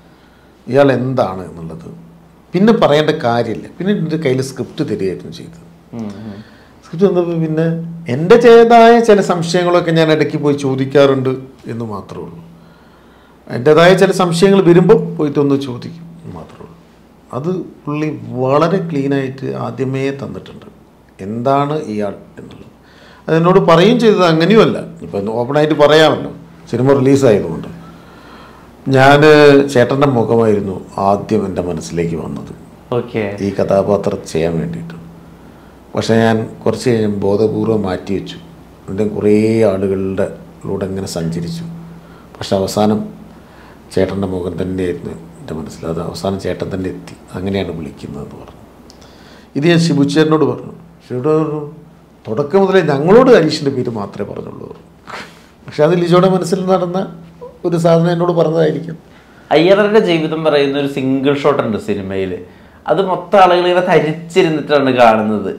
ഇയാൾ എന്താണ് എന്നുള്ളത്. പിന്നെ പറയേണ്ട കാര്യമില്ല. പിന്നെ എൻ്റെ കയ്യിൽ സ്ക്രിപ്റ്റ് തരികയായിരുന്നു ചെയ്തത്. സ്ക്രിപ്റ്റ് തന്നപ്പോൾ പിന്നെ എൻ്റെ ചെയ്തതായ ചില സംശയങ്ങളൊക്കെ ഞാൻ ഇടയ്ക്ക് പോയി ചോദിക്കാറുണ്ട് എന്ന് മാത്രമേ ഉള്ളൂ. എൻ്റേതായ ചില സംശയങ്ങൾ വരുമ്പോൾ പോയിട്ടൊന്ന് ചോദിക്കും മാത്രമേ ഉള്ളൂ. അത് പുള്ളി വളരെ ക്ലീനായിട്ട് ആദ്യമേ തന്നിട്ടുണ്ട് എന്താണ് ഇയാൾ എന്നുള്ളത്. അതെന്നോട് പറയുകയും ചെയ്തത് അങ്ങനെയുമല്ല. ഇപ്പം ഓപ്പണായിട്ട് പറയാമല്ലോ, സിനിമ റിലീസായതുകൊണ്ട്. ഞാൻ ചേട്ടൻ്റെ മുഖമായിരുന്നു ആദ്യം എൻ്റെ മനസ്സിലേക്ക് വന്നത് ഈ കഥാപാത്രം ചെയ്യാൻ വേണ്ടിയിട്ട്. പക്ഷേ ഞാൻ കുറച്ച് കഴിഞ്ഞ് ബോധപൂർവ്വം മാറ്റി വെച്ചു. എൻ്റെ കുറേ ആളുകളുടെ ലൂടെ ഇങ്ങനെ സഞ്ചരിച്ചു. പക്ഷെ അവസാനം ചേട്ടൻ്റെ മുഖം തന്നെയായിരുന്നു എൻ്റെ മനസ്സിൽ. അത് അവസാനം ചേട്ടൻ തന്നെ എത്തി. അങ്ങനെയാണ് വിളിക്കുന്നതെന്ന് പറഞ്ഞു. ഇത് ഞാൻ ശിബുച്ചേട്ടനോട് പറഞ്ഞു. ശിവോട് പറഞ്ഞു തുടക്കം മുതലേ ഞങ്ങളോട് ഹരീഷിൻ്റെ പേര് മാത്രമേ പറഞ്ഞുള്ളൂ. പക്ഷെ അത് ലിജോയുടെ മനസ്സിൽ നടന്ന ഒരു സാധനം എന്നോട് പറഞ്ഞതായിരിക്കും. അയ്യറിൻ്റെ ജീവിതം പറയുന്ന ഒരു സിംഗിൾ ഷോട്ട് ഉണ്ട് സിനിമയിൽ. അത് മൊത്തം ആളുകൾ ഇങ്ങനെ തരിച്ചിരുന്നിട്ടാണ് കാണുന്നത്.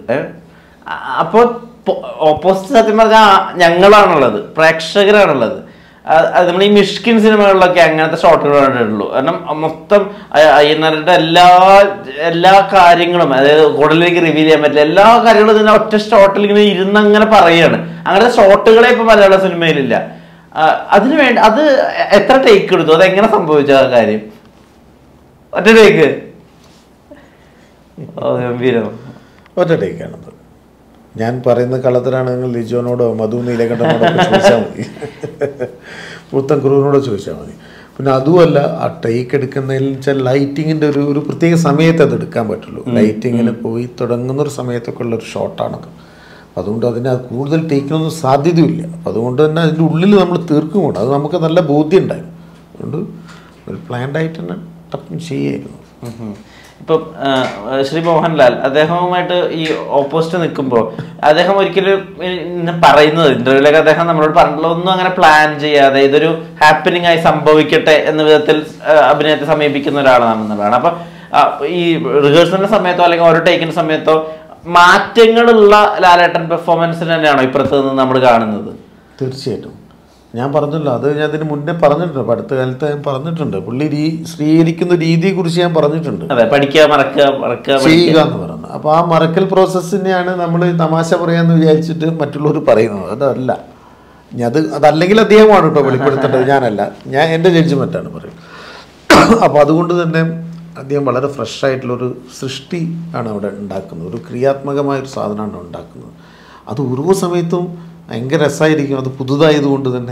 അപ്പോൾ ഓപ്പോസിറ്റ് സത്യം പറഞ്ഞാൽ ഞങ്ങളാണുള്ളത്, പ്രേക്ഷകരാണുള്ളത്. അത് നമ്മൾ ഈ മിഷ്കിൻ സിനിമകളിലൊക്കെ അങ്ങനത്തെ ഷോട്ടുകളാണ് ഉള്ളൂ. കാരണം മൊത്തം അയ്യനാരുടെ എല്ലാ എല്ലാ കാര്യങ്ങളും, അതായത് കൂടുതലേക്ക് റിവീൽ ചെയ്യാൻ പറ്റില്ല എല്ലാ കാര്യങ്ങളും ഇതിനെ ഒറ്റ ഷോട്ടിൽ ഇങ്ങനെ ഇരുന്ന് അങ്ങനെ പറയുകയാണ്. അങ്ങനത്തെ ഷോട്ടുകളെ ഇപ്പൊ മലയാള സിനിമയിലില്ല. അതിനു വേണ്ടി അത് എത്ര ടേക്ക് എടുത്തു? അതെങ്ങനെ സംഭവിച്ചു ആ കാര്യം? ഒറ്റ ടേക്ക് ഗംഭീരം. ഒറ്റ ടേക്കാണത്. ഞാൻ പറയുന്ന കളത്തിലാണെങ്കിൽ ലിജോനോടോ മധു നീലകണ്ഠനോടോ ചോദിച്ചാൽ മതി, പുത്തൻ കുറുവിനോടോ ചോദിച്ചാൽ മതി. പിന്നെ അതുമല്ല, ആ ടേക്ക് എടുക്കുന്നതിൽ വെച്ചാൽ ലൈറ്റിങ്ങിൻ്റെ ഒരു ഒരു പ്രത്യേക സമയത്ത് അത് എടുക്കാൻ പറ്റുള്ളൂ. ലൈറ്റിങ്ങിന് പോയി തുടങ്ങുന്നൊരു സമയത്തൊക്കെ ഉള്ളൊരു ഷോട്ടാണത്. അതുകൊണ്ട് അതിന് കൂടുതൽ ടേക്കിനൊന്നും സാധ്യതയില്ല. അപ്പം അതുകൊണ്ട് തന്നെ അതിൻ്റെ ഉള്ളിൽ നമ്മൾ തീർക്കും കൂടെ, അത് നമുക്ക് നല്ല ബോധ്യം ഉണ്ടായിരുന്നു. അതുകൊണ്ട് ഒരു പ്ലാൻഡായിട്ട് തന്നെ ടപ്പും ചെയ്യായിരുന്നു. ഇപ്പം ശ്രീ മോഹൻലാൽ അദ്ദേഹവുമായിട്ട് ഈ ഓപ്പോസിറ്റ് നിൽക്കുമ്പോൾ അദ്ദേഹം ഒരിക്കലും പറയുന്നത് ഇന്റർവ്യൂലൊക്കെ അദ്ദേഹം നമ്മളോട് പറഞ്ഞിട്ടുള്ള ഒന്നും അങ്ങനെ പ്ലാൻ ചെയ്യാതെ ഇതൊരു ഹാപ്പനിങ് ആയി സംഭവിക്കട്ടെ എന്ന വിധത്തിൽ അഭിനയത്തെ സമീപിക്കുന്ന ഒരാളാണെന്നുള്ളതാണ്. അപ്പൊ ഈ റിഹേഴ്സലിന്റെ സമയത്തോ അല്ലെങ്കിൽ ഓരോ ടേക്കിന്റെ സമയത്തോ മാറ്റങ്ങളുള്ള ലാലേട്ടൻ പെർഫോമൻസിന് തന്നെയാണോ ഇപ്പുറത്ത് നിന്ന് നമ്മൾ കാണുന്നത്? തീർച്ചയായിട്ടും. ഞാൻ പറഞ്ഞല്ലോ, അത് ഞാൻ ഇതിന് മുന്നേ പറഞ്ഞിട്ടുണ്ട്, ഇപ്പം അടുത്ത കാലത്ത് ഞാൻ പറഞ്ഞിട്ടുണ്ട്. പുള്ളി രീ സ്വീകരിക്കുന്ന രീതിയെ കുറിച്ച് ഞാൻ പറഞ്ഞിട്ടുണ്ട്, പഠിക്കുക മറക്കുക മറക്കുക ചെയ്യുക എന്ന് പറയുന്നത്. അപ്പോൾ ആ മറക്കൽ പ്രോസസ്സിനെയാണ് നമ്മൾ തമാശ പറയാമെന്ന് വിചാരിച്ചിട്ട് മറ്റുള്ളവർ പറയുന്നത്. അതല്ല, അത് അതല്ലെങ്കിൽ അദ്ദേഹമാണ് കേട്ടോ വെളിപ്പെടുത്തേണ്ടത്, ഞാനല്ല. ഞാൻ എൻ്റെ ജഡ്ജ്മെൻറ്റാണ് പറയുന്നത്. അപ്പോൾ അതുകൊണ്ട് തന്നെ അദ്ദേഹം വളരെ ഫ്രഷ് ആയിട്ടുള്ളൊരു സൃഷ്ടി ആണ് അവിടെ ഉണ്ടാക്കുന്നത്, ഒരു ക്രിയാത്മകമായൊരു സാധനമാണ് ഉണ്ടാക്കുന്നത്. അത് ഓരോ സമയത്തും ഭയങ്കര രസമായിരിക്കും, അത് പുതുതായതുകൊണ്ട് തന്നെ.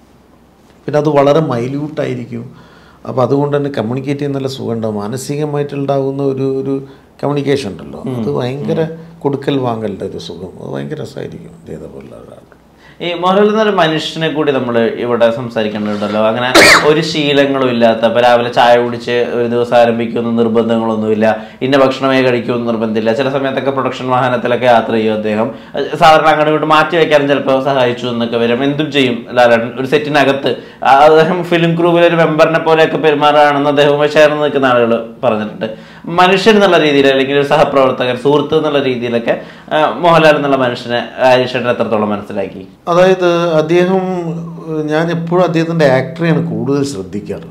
പിന്നെ അത് വളരെ മൈല്യൂട്ടായിരിക്കും. അപ്പോൾ അതുകൊണ്ട് തന്നെ കമ്മ്യൂണിക്കേറ്റ് ചെയ്യുന്ന നല്ല സുഖം ഉണ്ടാവും. മാനസികമായിട്ടുണ്ടാകുന്ന ഒരു ഒരു കമ്മ്യൂണിക്കേഷൻ ഉണ്ടല്ലോ, അത് ഭയങ്കര കൊടുക്കൽ വാങ്ങലിൻ്റെ ഒരു സുഖം, അത് ഭയങ്കര രസമായിരിക്കും ഇതേപോലെ ഒരാൾ. ഈ മോഹൻലാൽ എന്നൊരു മനുഷ്യനെ കൂടി നമ്മൾ ഇവിടെ സംസാരിക്കേണ്ടതുണ്ടല്ലോ. അങ്ങനെ ഒരു ശീലങ്ങളും ഇല്ലാത്ത, ഇപ്പം രാവിലെ ചായ കുടിച്ച് ഒരു ദിവസം ആരംഭിക്കുന്ന നിർബന്ധങ്ങളൊന്നുമില്ല, ഇന്ന ഭക്ഷണമേ കഴിക്കുമെന്ന് നിർബന്ധമില്ല. ചില സമയത്തൊക്കെ പ്രൊഡക്ഷൻ വാഹനത്തിലൊക്കെ യാത്ര ചെയ്യും അദ്ദേഹം. സാധാരണ അങ്ങോട്ട് ഇങ്ങോട്ട് മാറ്റി വയ്ക്കാനും ചിലപ്പോൾ സഹായിച്ചു എന്നൊക്കെ വരും. എന്തും ചെയ്യും ലാലേട്ടൻ ഒരു സെറ്റിനകത്ത്. അദ്ദേഹം ഫിലിം ക്രൂവിലെ ഒരു മെമ്പറിനെ പോലെയൊക്കെ പെരുമാറുകയാണെന്ന് അദ്ദേഹവുമായി ചേർന്ന് നിൽക്കുന്ന ആളുകൾ പറഞ്ഞിട്ടുണ്ട്. മനുഷ്യൻ എന്നുള്ള രീതിയിൽ അല്ലെങ്കിൽ ഒരു സഹപ്രവർത്തകൻ, സുഹൃത്ത് എന്നുള്ള രീതിയിലൊക്കെ മോഹൻലാൽ എന്നുള്ള മനുഷ്യനെ ഹരീഷേട്ടൻ എത്രത്തോളം മനസ്സിലാക്കി? അതായത് അദ്ദേഹം, ഞാൻ എപ്പോഴും അദ്ദേഹത്തിൻ്റെ ആക്ടറെയാണ് കൂടുതൽ ശ്രദ്ധിക്കാറ്.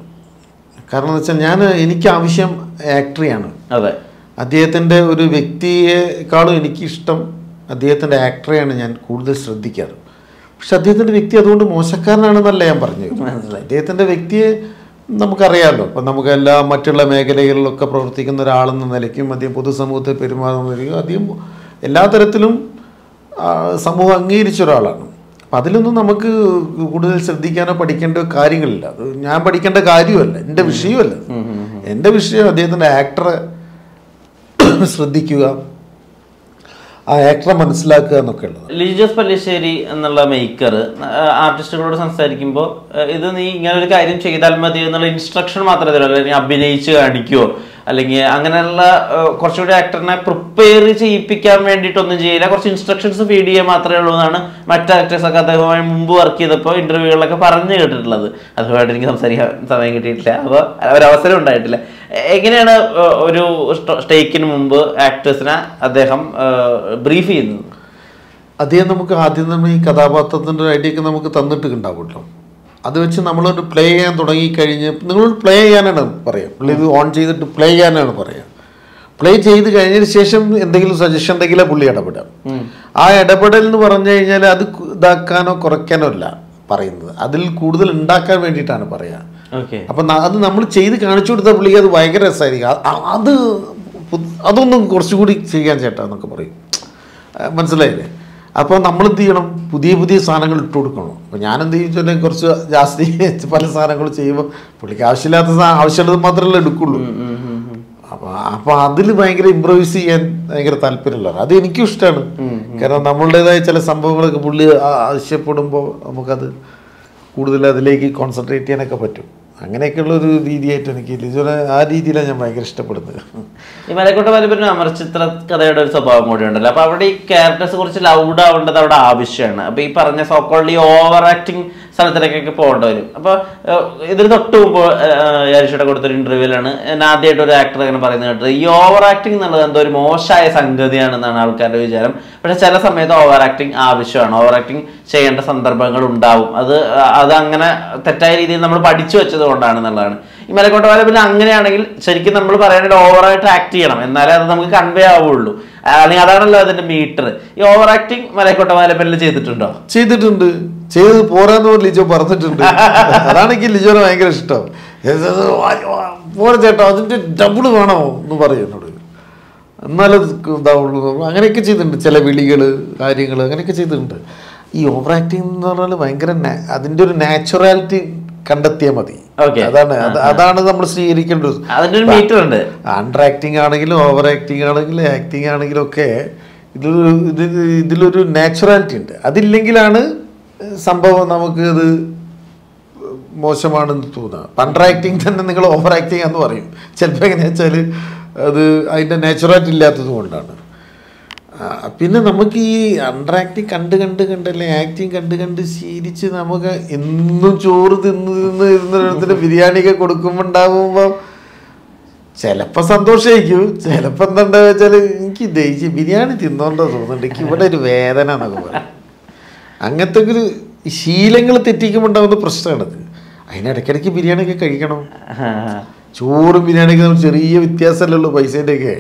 കാരണം എന്ന് വെച്ചാൽ ഞാൻ എനിക്ക് ആവശ്യം ആക്ടറെയാണ്. അതെ, അദ്ദേഹത്തിൻ്റെ ഒരു വ്യക്തിയെക്കാളും എനിക്കിഷ്ടം അദ്ദേഹത്തിൻ്റെ ആക്ടറെയാണ് ഞാൻ കൂടുതൽ ശ്രദ്ധിക്കാറ്. പക്ഷെ അദ്ദേഹത്തിൻ്റെ വ്യക്തി അതുകൊണ്ട് മോശക്കാരനാണെന്നല്ല ഞാൻ പറഞ്ഞു. അദ്ദേഹത്തിൻ്റെ വ്യക്തിയെ നമുക്കറിയാമല്ലോ. അപ്പം നമുക്ക് എല്ലാ മറ്റുള്ള മേഖലകളിലൊക്കെ പ്രവർത്തിക്കുന്ന ഒരാളെന്ന നിലയ്ക്കും അദ്ദേഹം പൊതുസമൂഹത്തിൽ പെരുമാറുന്ന നിലയ്ക്കും അധികം എല്ലാ തരത്തിലും സമൂഹം അംഗീകരിച്ച ഒരാളാണ്. അപ്പം അതിലൊന്നും നമുക്ക് കൂടുതൽ ശ്രദ്ധിക്കാനോ പഠിക്കേണ്ട കാര്യങ്ങളില്ല. അത് ഞാൻ പഠിക്കേണ്ട കാര്യമല്ല, എൻ്റെ വിഷയമല്ല. എൻ്റെ വിഷയം അദ്ദേഹത്തിൻ്റെ ആക്ടറെ ശ്രദ്ധിക്കുക, ആ ആക്ടറെ മനസ്സിലാക്കുക എന്നൊക്കെ ഉള്ളത്. ലിജോസ് പല്ലിശ്ശേരി എന്നുള്ള മേക്കർ ആർട്ടിസ്റ്റുകളോട് സംസാരിക്കുമ്പോൾ ഇത് നീ ഇങ്ങനെ ഒരു കാര്യം ചെയ്താൽ മതി എന്നുള്ള ഇൻസ്ട്രക്ഷൻ മാത്രമേ തരുള്ളൂ, അല്ലെങ്കിൽ അഭിനയിച്ച് കാണിക്കുമോ അല്ലെങ്കിൽ അങ്ങനെയുള്ള കുറച്ചുകൂടി ആക്ടറിനെ പ്രിപ്പയർ ചെയ്യിപ്പിക്കാൻ വേണ്ടിയിട്ടൊന്നും ചെയ്യില്ല, കുറച്ച് ഇൻസ്ട്രക്ഷൻസ് ഫീഡ് ചെയ്യാൻ മാത്രമേ ഉള്ളൂ എന്നാണ് മറ്റ് ആക്ടേഴ്സൊക്കെ അദ്ദേഹവുമായി മുമ്പ് വർക്ക് ചെയ്തപ്പോൾ ഇന്റർവ്യൂകളിലൊക്കെ പറഞ്ഞു കേട്ടിട്ടുള്ളത്. അതുമായിട്ട് എനിക്ക് സംസാരിക്കാൻ സമയം കിട്ടിയിട്ടില്ല, അപ്പോൾ ഒരവസരം ഉണ്ടായിട്ടില്ല. എങ്ങനെയാണ് ഒരു സ്റ്റേക്കിന് മുമ്പ് ആക്ടേഴ്സിനെ അദ്ദേഹം ബ്രീഫ് ചെയ്യുന്നത്? അദ്ദേഹം നമുക്ക് ആദ്യം തന്നെ ഈ കഥാപാത്രത്തിൻ്റെ ഐഡിയൊക്കെ നമുക്ക് തന്നിട്ടുണ്ടാവുമല്ലോ. അത് വെച്ച് നമ്മളൊരു പ്ലേ ചെയ്യാൻ തുടങ്ങിക്കഴിഞ്ഞ് നിങ്ങളോട് പ്ലേ ചെയ്യാനാണ് പറയാം. പുള്ളി ഇത് ഓൺ ചെയ്തിട്ട് പ്ലേ ചെയ്യാനാണ് പറയാം. പ്ലേ ചെയ്ത് കഴിഞ്ഞതിന് ശേഷം എന്തെങ്കിലും സജഷൻ ഉണ്ടെങ്കിലേ പുള്ളി ഇടപെടാം. ആ ഇടപെടൽ എന്ന് പറഞ്ഞു കഴിഞ്ഞാൽ അത് ഇതാക്കാനോ കുറയ്ക്കാനോ അല്ല പറയുന്നത്, അതിൽ കൂടുതൽ ഉണ്ടാക്കാൻ വേണ്ടിയിട്ടാണ് പറയുക. അപ്പം അത് നമ്മൾ ചെയ്ത് കാണിച്ചു കൊടുത്ത പുള്ളിക്ക് അത് ഭയങ്കര രസമായിരിക്കും. അത് അതൊന്നും കുറച്ചുകൂടി ചെയ്യാൻ ചേട്ടാ എന്നൊക്കെ പറയും, മനസ്സിലായില്ലേ? അപ്പോൾ നമ്മൾ എന്ത് ചെയ്യണം, പുതിയ പുതിയ സാധനങ്ങൾ ഇട്ട് കൊടുക്കണം. അപ്പോൾ ഞാനെന്ത് ചെയ്യും, കുറച്ച് ജാസ്തി പല സാധനങ്ങൾ ചെയ്യുമ്പോൾ പുള്ളിക്ക് ആവശ്യമില്ലാത്ത സാധനം ആവശ്യമുള്ളത് മാത്രമല്ല എടുക്കുള്ളൂ. അപ്പോൾ അപ്പോൾ അതിൽ ഭയങ്കര ഇമ്പ്രൂവൈസ് ചെയ്യാൻ ഭയങ്കര താല്പര്യമുള്ളതാണ്. അത് എനിക്കും ഇഷ്ടമാണ്. കാരണം നമ്മളുടേതായ ചില സംഭവങ്ങളൊക്കെ പുള്ളി ആവശ്യപ്പെടുമ്പോൾ നമുക്കത് കൂടുതൽ അതിലേക്ക് കോൺസെൻട്രേറ്റ് ചെയ്യാനൊക്കെ പറ്റും. അങ്ങനെയൊക്കെയുള്ള ഒരു രീതിയായിട്ട് എനിക്ക് ലിജോനെ ആ രീതിയിലാണ് ഞാൻ ഭയങ്കര ഇഷ്ടപ്പെടുന്നത്. ഈ മലക്കോട്ടെ വാലിബൻ അമർചിത്ര കഥയുടെ ഒരു സ്വഭാവം കൂടി ഉണ്ടല്ലോ. അപ്പൊ അവിടെ ഈ ക്യാരക്ടേഴ്സ് കുറച്ച് ലൗഡ് ആവേണ്ടത് അവിടെ ആവശ്യമാണ്. അപ്പൊ ഈ പറഞ്ഞ സോക്കോൾഡ് ഈ ഓവർ ആക്ടിങ് സ്ഥലത്തിലേക്കൊക്കെ പോകേണ്ടി വരും. അപ്പൊ ഇതിന് തൊട്ട് മുമ്പ് ഹരീഷയുടെ കൊടുത്തൊരു ഇന്റർവ്യൂവിലാണ് ഞാൻ ആദ്യമായിട്ട് ഒരു ആക്ടർ അങ്ങനെ പറയുന്നത് കേട്ടത്, ഈ ഓവർ ആക്ടിങ് എന്നുള്ളത് എന്തോ ഒരു മോശമായ സംഗതിയാണെന്നാണ് ആൾക്കാരുടെ വിചാരം. പക്ഷെ ചില സമയത്ത് ഓവർ ആക്ടിങ് ആവശ്യമാണ്, ഓവർ ആക്ടിങ് ചെയ്യേണ്ട സന്ദർഭങ്ങൾ ഉണ്ടാവും. അത് അത് അങ്ങനെ തെറ്റായ രീതിയിൽ നമ്മൾ പഠിച്ചു വെച്ചത് കൊണ്ടാണെന്നുള്ളതാണ്. ഈ മലക്കോട്ടെ വാലിബൻ അങ്ങനെയാണെങ്കിൽ ശരിക്കും നമ്മൾ പറയുകയാണെങ്കിൽ ഓവറായിട്ട് ആക്ട് ചെയ്യണം, എന്നാലേ അത് നമുക്ക് കൺവേ ആവുള്ളൂ. അല്ലെങ്കിൽ അതാണല്ലോ അതിന്റെ മീറ്റർ. ഈ ഓവർ ആക്ടിങ് മലക്കോട്ടെ വാലിബനിൽ ചെയ്തിട്ടുണ്ടോ? ചെയ്തിട്ടുണ്ട്, ചെയ്ത് പോരാന്ന് ലിജോ പറഞ്ഞിട്ടുണ്ട്. അതാണെങ്കിൽ ലിജോനെ ഭയങ്കര ഇഷ്ടം. പോരാ ചേട്ടാ, അതിന്റെ ഡബിള് വേണോ എന്ന് പറയും എന്നോട്. എന്നാലും ഇതാവുള്ളൂ, അങ്ങനെയൊക്കെ ചെയ്തിട്ടുണ്ട്. ചില വിളികൾ കാര്യങ്ങൾ അങ്ങനെയൊക്കെ ചെയ്തിട്ടുണ്ട്. ഈ ഓവർ ആക്ടിങ് എന്ന് പറഞ്ഞാൽ ഭയങ്കര അതിൻ്റെ ഒരു നാച്ചുറാലിറ്റി കണ്ടെത്തിയാൽ മതി. അതാണ് അതാണ് നമ്മൾ സ്വീകരിക്കേണ്ടത്. അണ്ടർ ആക്ടിങ് ആണെങ്കിലും ഓവർ ആക്ടിങ് ആണെങ്കിലും ആക്ടിങ് ആണെങ്കിലും ഒക്കെ ഇതിലൊരു ഇത് ഇതിലൊരു നാച്ചുറാലിറ്റി ഉണ്ട്. അതില്ലെങ്കിലാണ് സംഭവം നമുക്ക് അത് മോശമാണെന്ന് തോന്നുക. അണ്ടർ ആക്ടിങ് തന്നെ നിങ്ങൾ ഓവർ ആക്ടിങ് എന്ന് പറയും. ചിലപ്പോൾ എങ്ങനെയാ വെച്ചാൽ അത് അതിൻ്റെ നാച്ചുറാലിറ്റി ഇല്ലാത്തത് കൊണ്ടാണ്. പിന്നെ നമുക്ക് ഈ അണ്ടർ ആക്ടിങ് കണ്ട് കണ്ട് കണ്ടല്ലേ ആക്ടിങ് കണ്ട് കണ്ട് ശീലിച്ച് നമുക്ക് എന്നും ചോറ് തിന്ന് തിന്ന് ഇരുന്നിടത്തിന് ബിരിയാണിയൊക്കെ കൊടുക്കുമ്പോൾ ഉണ്ടാകുമ്പോൾ ചിലപ്പോൾ സന്തോഷമായിരിക്കും, ചിലപ്പോൾ എന്താ വെച്ചാൽ എനിക്ക് ദഹിച്ച് ബിരിയാണി തിന്നോണ്ടോ തോന്നുന്നുണ്ട്, എനിക്ക് ഇവിടെ ഒരു വേദന എന്നൊക്കെ പറയും. അങ്ങനത്തെ ഒരു ശീലങ്ങൾ തെറ്റിക്കുമ്പോൾ ഉണ്ടാകുന്ന പ്രശ്നമാണത്. അതിനിടയ്ക്കിടയ്ക്ക് ബിരിയാണിയൊക്കെ കഴിക്കണം. ചോറും ബിരിയാണിയൊക്കെ നമ്മൾ ചെറിയ വ്യത്യാസമല്ലേ ഉള്ളൂ പൈസേൻ്റെ ഒക്കെ,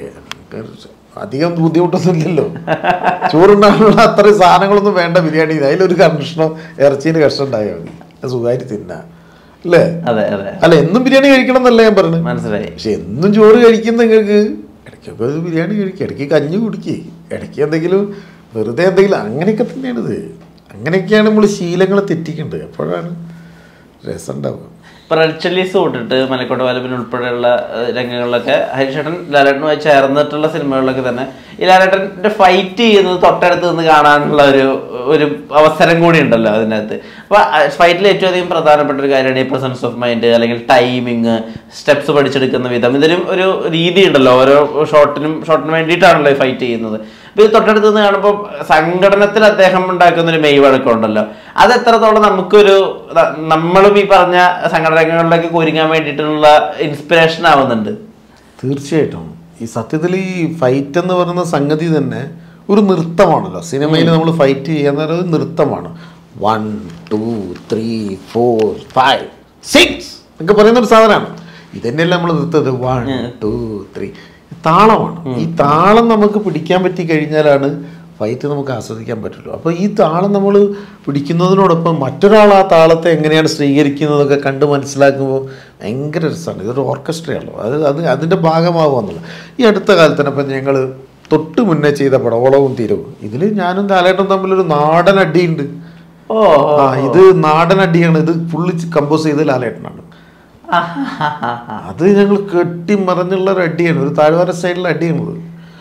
അധികം ബുദ്ധിമുട്ടൊന്നും ഇല്ലല്ലോ. ചോറുണ്ടാകാനുള്ള അത്രയും സാധനങ്ങളൊന്നും വേണ്ട ബിരിയാണി. അതിലൊരു കഷ്ണം ഇറച്ചീൻ്റെ കഷ്ണം ഉണ്ടായാൽ മതി, സുഖമായിട്ട് തിന്നാം അല്ലേ? അല്ല എന്നും ബിരിയാണി കഴിക്കണം എന്നല്ല ഞാൻ പറഞ്ഞത്, മനസ്സിലായി. പക്ഷെ എന്നും ചോറ് കഴിക്കുന്ന നിങ്ങൾക്ക് ഇടയ്ക്കൊക്കെ ഒരു ബിരിയാണി കഴിക്കുക, ഇടയ്ക്ക് കഞ്ഞി കുടിക്കുക, ഇടയ്ക്ക് എന്തെങ്കിലും വെറുതെ എന്തെങ്കിലും, അങ്ങനെയൊക്കെ തന്നെയാണിത്. അങ്ങനെയൊക്കെയാണ് നമ്മൾ ശീലങ്ങൾ തെറ്റിക്കേണ്ടത്. അപ്പോഴാണ് രസം ഉണ്ടാവുക. ഇപ്പോൾ റെഡ് ചില്ലീസ് തൊട്ടിട്ട് മലക്കോട്ടെ വാലിബൻ ഉൾപ്പെടെയുള്ള രംഗങ്ങളിലൊക്കെ ഹരീഷേട്ടൻ ലാലേട്ടനുമായി ചേർന്നിട്ടുള്ള സിനിമകളിലൊക്കെ തന്നെ ഈ ലാലേട്ടൻ്റെ ഫൈറ്റ് ചെയ്യുന്നത് തൊട്ടടുത്ത് നിന്ന് കാണാനുള്ള ഒരു ഒരു അവസരം കൂടി ഉണ്ടല്ലോ അതിനകത്ത്. അപ്പോൾ ഫൈറ്റിൽ ഏറ്റവും അധികം പ്രധാനപ്പെട്ട ഒരു കാര്യമാണ് ഈ പ്രസൻസ് ഓഫ് മൈൻഡ്, അല്ലെങ്കിൽ ടൈമിങ്, സ്റ്റെപ്സ് പഠിച്ചെടുക്കുന്ന വിധം. ഇതിനും ഒരു രീതി ഉണ്ടല്ലോ, ഓരോ ഷോട്ടിനും ഷോട്ടിന് വേണ്ടിയിട്ടാണല്ലോ ഈ ഫൈറ്റ് ചെയ്യുന്നത്. അപ്പോൾ ഇത് തൊട്ടടുത്ത് നിന്ന് കാണുമ്പോൾ സംഘടനത്തിൽ അദ്ദേഹം ഉണ്ടാക്കുന്ന ഒരു മെയ് വഴക്കമുണ്ടല്ലോ, അത് എത്രത്തോളം നമുക്കൊരു നമ്മളും ഈ പറഞ്ഞ സംഘടനകളിലേക്ക് ഒരുങ്ങാൻ വേണ്ടിയിട്ടുള്ള ഇൻസ്പിറേഷൻ ആവുന്നുണ്ട്? തീർച്ചയായിട്ടും. ഈ സത്യത്തിൽ ഈ ഫൈറ്റ് എന്ന് പറയുന്ന സംഗതി തന്നെ ഒരു നൃത്തമാണല്ലോ. സിനിമയിൽ നമ്മൾ ഫൈറ്റ് ചെയ്യുന്ന ഒരു നൃത്തമാണ്. One two three four five six എന്നൊക്കെ പറയുന്ന ഒരു സാധനമാണ്. ഇതന്നെയല്ല നമ്മൾ നൃത്തത്. വൺ ടു ത്രീ താളമാണ്. ഈ താളം നമുക്ക് പിടിക്കാൻ പറ്റി കഴിഞ്ഞാലാണ് ഫൈറ്റ് നമുക്ക് ആസ്വദിക്കാൻ പറ്റുള്ളൂ. അപ്പോൾ ഈ താളം നമ്മൾ പിടിക്കുന്നതിനോടൊപ്പം മറ്റൊരാൾ ആ താളത്തെ എങ്ങനെയാണ് സ്വീകരിക്കുന്നതൊക്കെ കണ്ട് മനസ്സിലാക്കുമ്പോൾ ഭയങ്കര രസമാണ്. ഇതൊരു ഓർക്കസ്ട്രയാണല്ലോ, അത് അത് അതിൻ്റെ ഭാഗമാകുമെന്നുള്ളത്. ഈ അടുത്ത കാലത്തിനപ്പം ഞങ്ങൾ തൊട്ട് മുന്നേ ചെയ്ത പടം ഓളവും തീരവും, ഇതിൽ ഞാനും ലാലേട്ടനും തമ്മിലൊരു നാടൻ അടിയുണ്ട്. ഓ ആ ഇത് നാടൻ അടിയാണ്. ഇത് ഫുള്ള് കമ്പോസ് ചെയ്ത് ലാലേട്ടനാണ്. അത് ഞങ്ങൾ കെട്ടി മറിഞ്ഞുള്ള ഒരു അടിയാണ്, ഒരു താഴ്വാര സ്റ്റൈലിലുള്ള അടിയാണത്.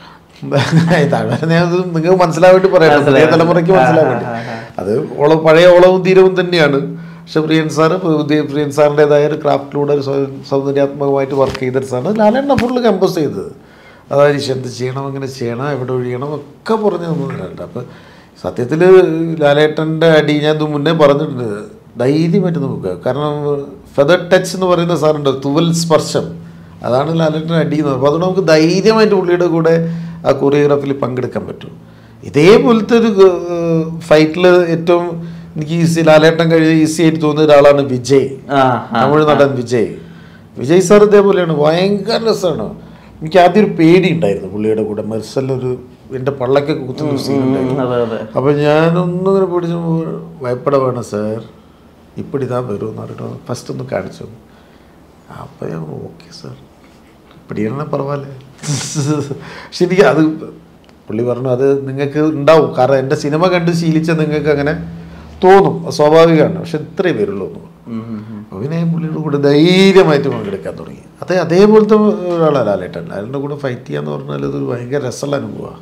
താഴ്വാര ഞാൻ നിങ്ങൾക്ക് മനസ്സിലാൻ വേണ്ടി പറയാം, പുതിയ തലമുറയ്ക്ക് മനസ്സിലാൻ വേണ്ടി. അത് ഓള പഴയ ഓളവും തീരവും തന്നെയാണ്. പക്ഷെ പ്രിയൻ സാറ് പുതിയ പ്രിയൻ സാറിൻ്റെതായ ഒരു ക്രാഫ്റ്റിലൂടെ ഒരു സൗന്ദര്യാത്മകമായിട്ട് വർക്ക് ചെയ്തൊരു സാറാണ് ലാലേട്ടനെ ഫുള്ള് കമ്പോസ് ചെയ്തത്. അതായത് എന്ത് ചെയ്യണം, അങ്ങനെ ചെയ്യണം, എവിടെ ഒഴിയണം ഒക്കെ പറഞ്ഞു തന്നിട്ടുണ്ട്. അപ്പം സത്യത്തിൽ ലാലേട്ടൻ്റെ അടി ഞാൻ ഇത് മുന്നേ പറഞ്ഞിട്ടുണ്ട്, ധൈര്യമായിട്ട് നോക്കുക. കാരണം ഫെദർ ടച്ച് എന്ന് പറയുന്ന സാറുണ്ട്, തുവൽ സ്പർശം, അതാണ് ലാലേട്ടൻ്റെ അടി എന്ന് പറയുന്നത്. അപ്പോൾ അതുകൊണ്ട് നമുക്ക് ധൈര്യമായിട്ട് പുള്ളിയുടെ കൂടെ ആ കൊറിയോഗ്രാഫിൽ പങ്കെടുക്കാൻ പറ്റും. ഇതേപോലത്തെ ഒരു ഫൈറ്റിൽ ഏറ്റവും എനിക്ക് ഈസി ലാലേട്ടൻ കഴിഞ്ഞ ഈസി ആയിട്ട് തോന്നിയ ഒരാളാണ് വിജയ്, തമിഴ് നടൻ വിജയ്. വിജയ് സാർ ഇതേപോലെയാണ്, ഭയങ്കര രസമാണ്. എനിക്ക് ആദ്യം ഒരു പേടി ഉണ്ടായിരുന്നു പുള്ളിയുടെ കൂടെ. മെർസലൊരു എൻ്റെ പള്ളക്കൊക്കെ കുത്തുന്ന സീനുണ്ടായിരുന്നു. അപ്പോൾ ഞാനൊന്നും ഇങ്ങനെ പിടിച്ച് ഭയപ്പെട വേണം സാർ, ഇപ്പടിതാ വരുമെന്ന് പറഞ്ഞിട്ട് ഫസ്റ്റ് ഒന്ന് കാണിച്ചു. അപ്പോൾ ഞാൻ ഓക്കെ സാർ ഇപ്പടിയാണെ പറവാല്ലേ. പക്ഷെ എനിക്ക് അത് പുള്ളി പറഞ്ഞു അത് നിങ്ങൾക്ക് ഉണ്ടാവും, കാരണം എൻ്റെ സിനിമ കണ്ട് ശീലിച്ച നിങ്ങൾക്ക് അങ്ങനെ തോന്നും, സ്വാഭാവികമാണ്. പക്ഷെ ഇത്രയും വരുള്ളൂ എന്ന് പറഞ്ഞു. പിന്നെ പുള്ളിയുടെ കൂടെ ധൈര്യമായിട്ട് പങ്കെടുക്കാൻ തുടങ്ങി. അതേ അതേപോലത്തെ ഒരാളാണ് ലാലേട്ടൻ. ലാലേട്ടൻ്റെ കൂടെ ഫൈറ്റ് ചെയ്യാന്ന് പറഞ്ഞാൽ ഇതൊരു ഭയങ്കര രസമുള്ള അനുഭവമാണ്.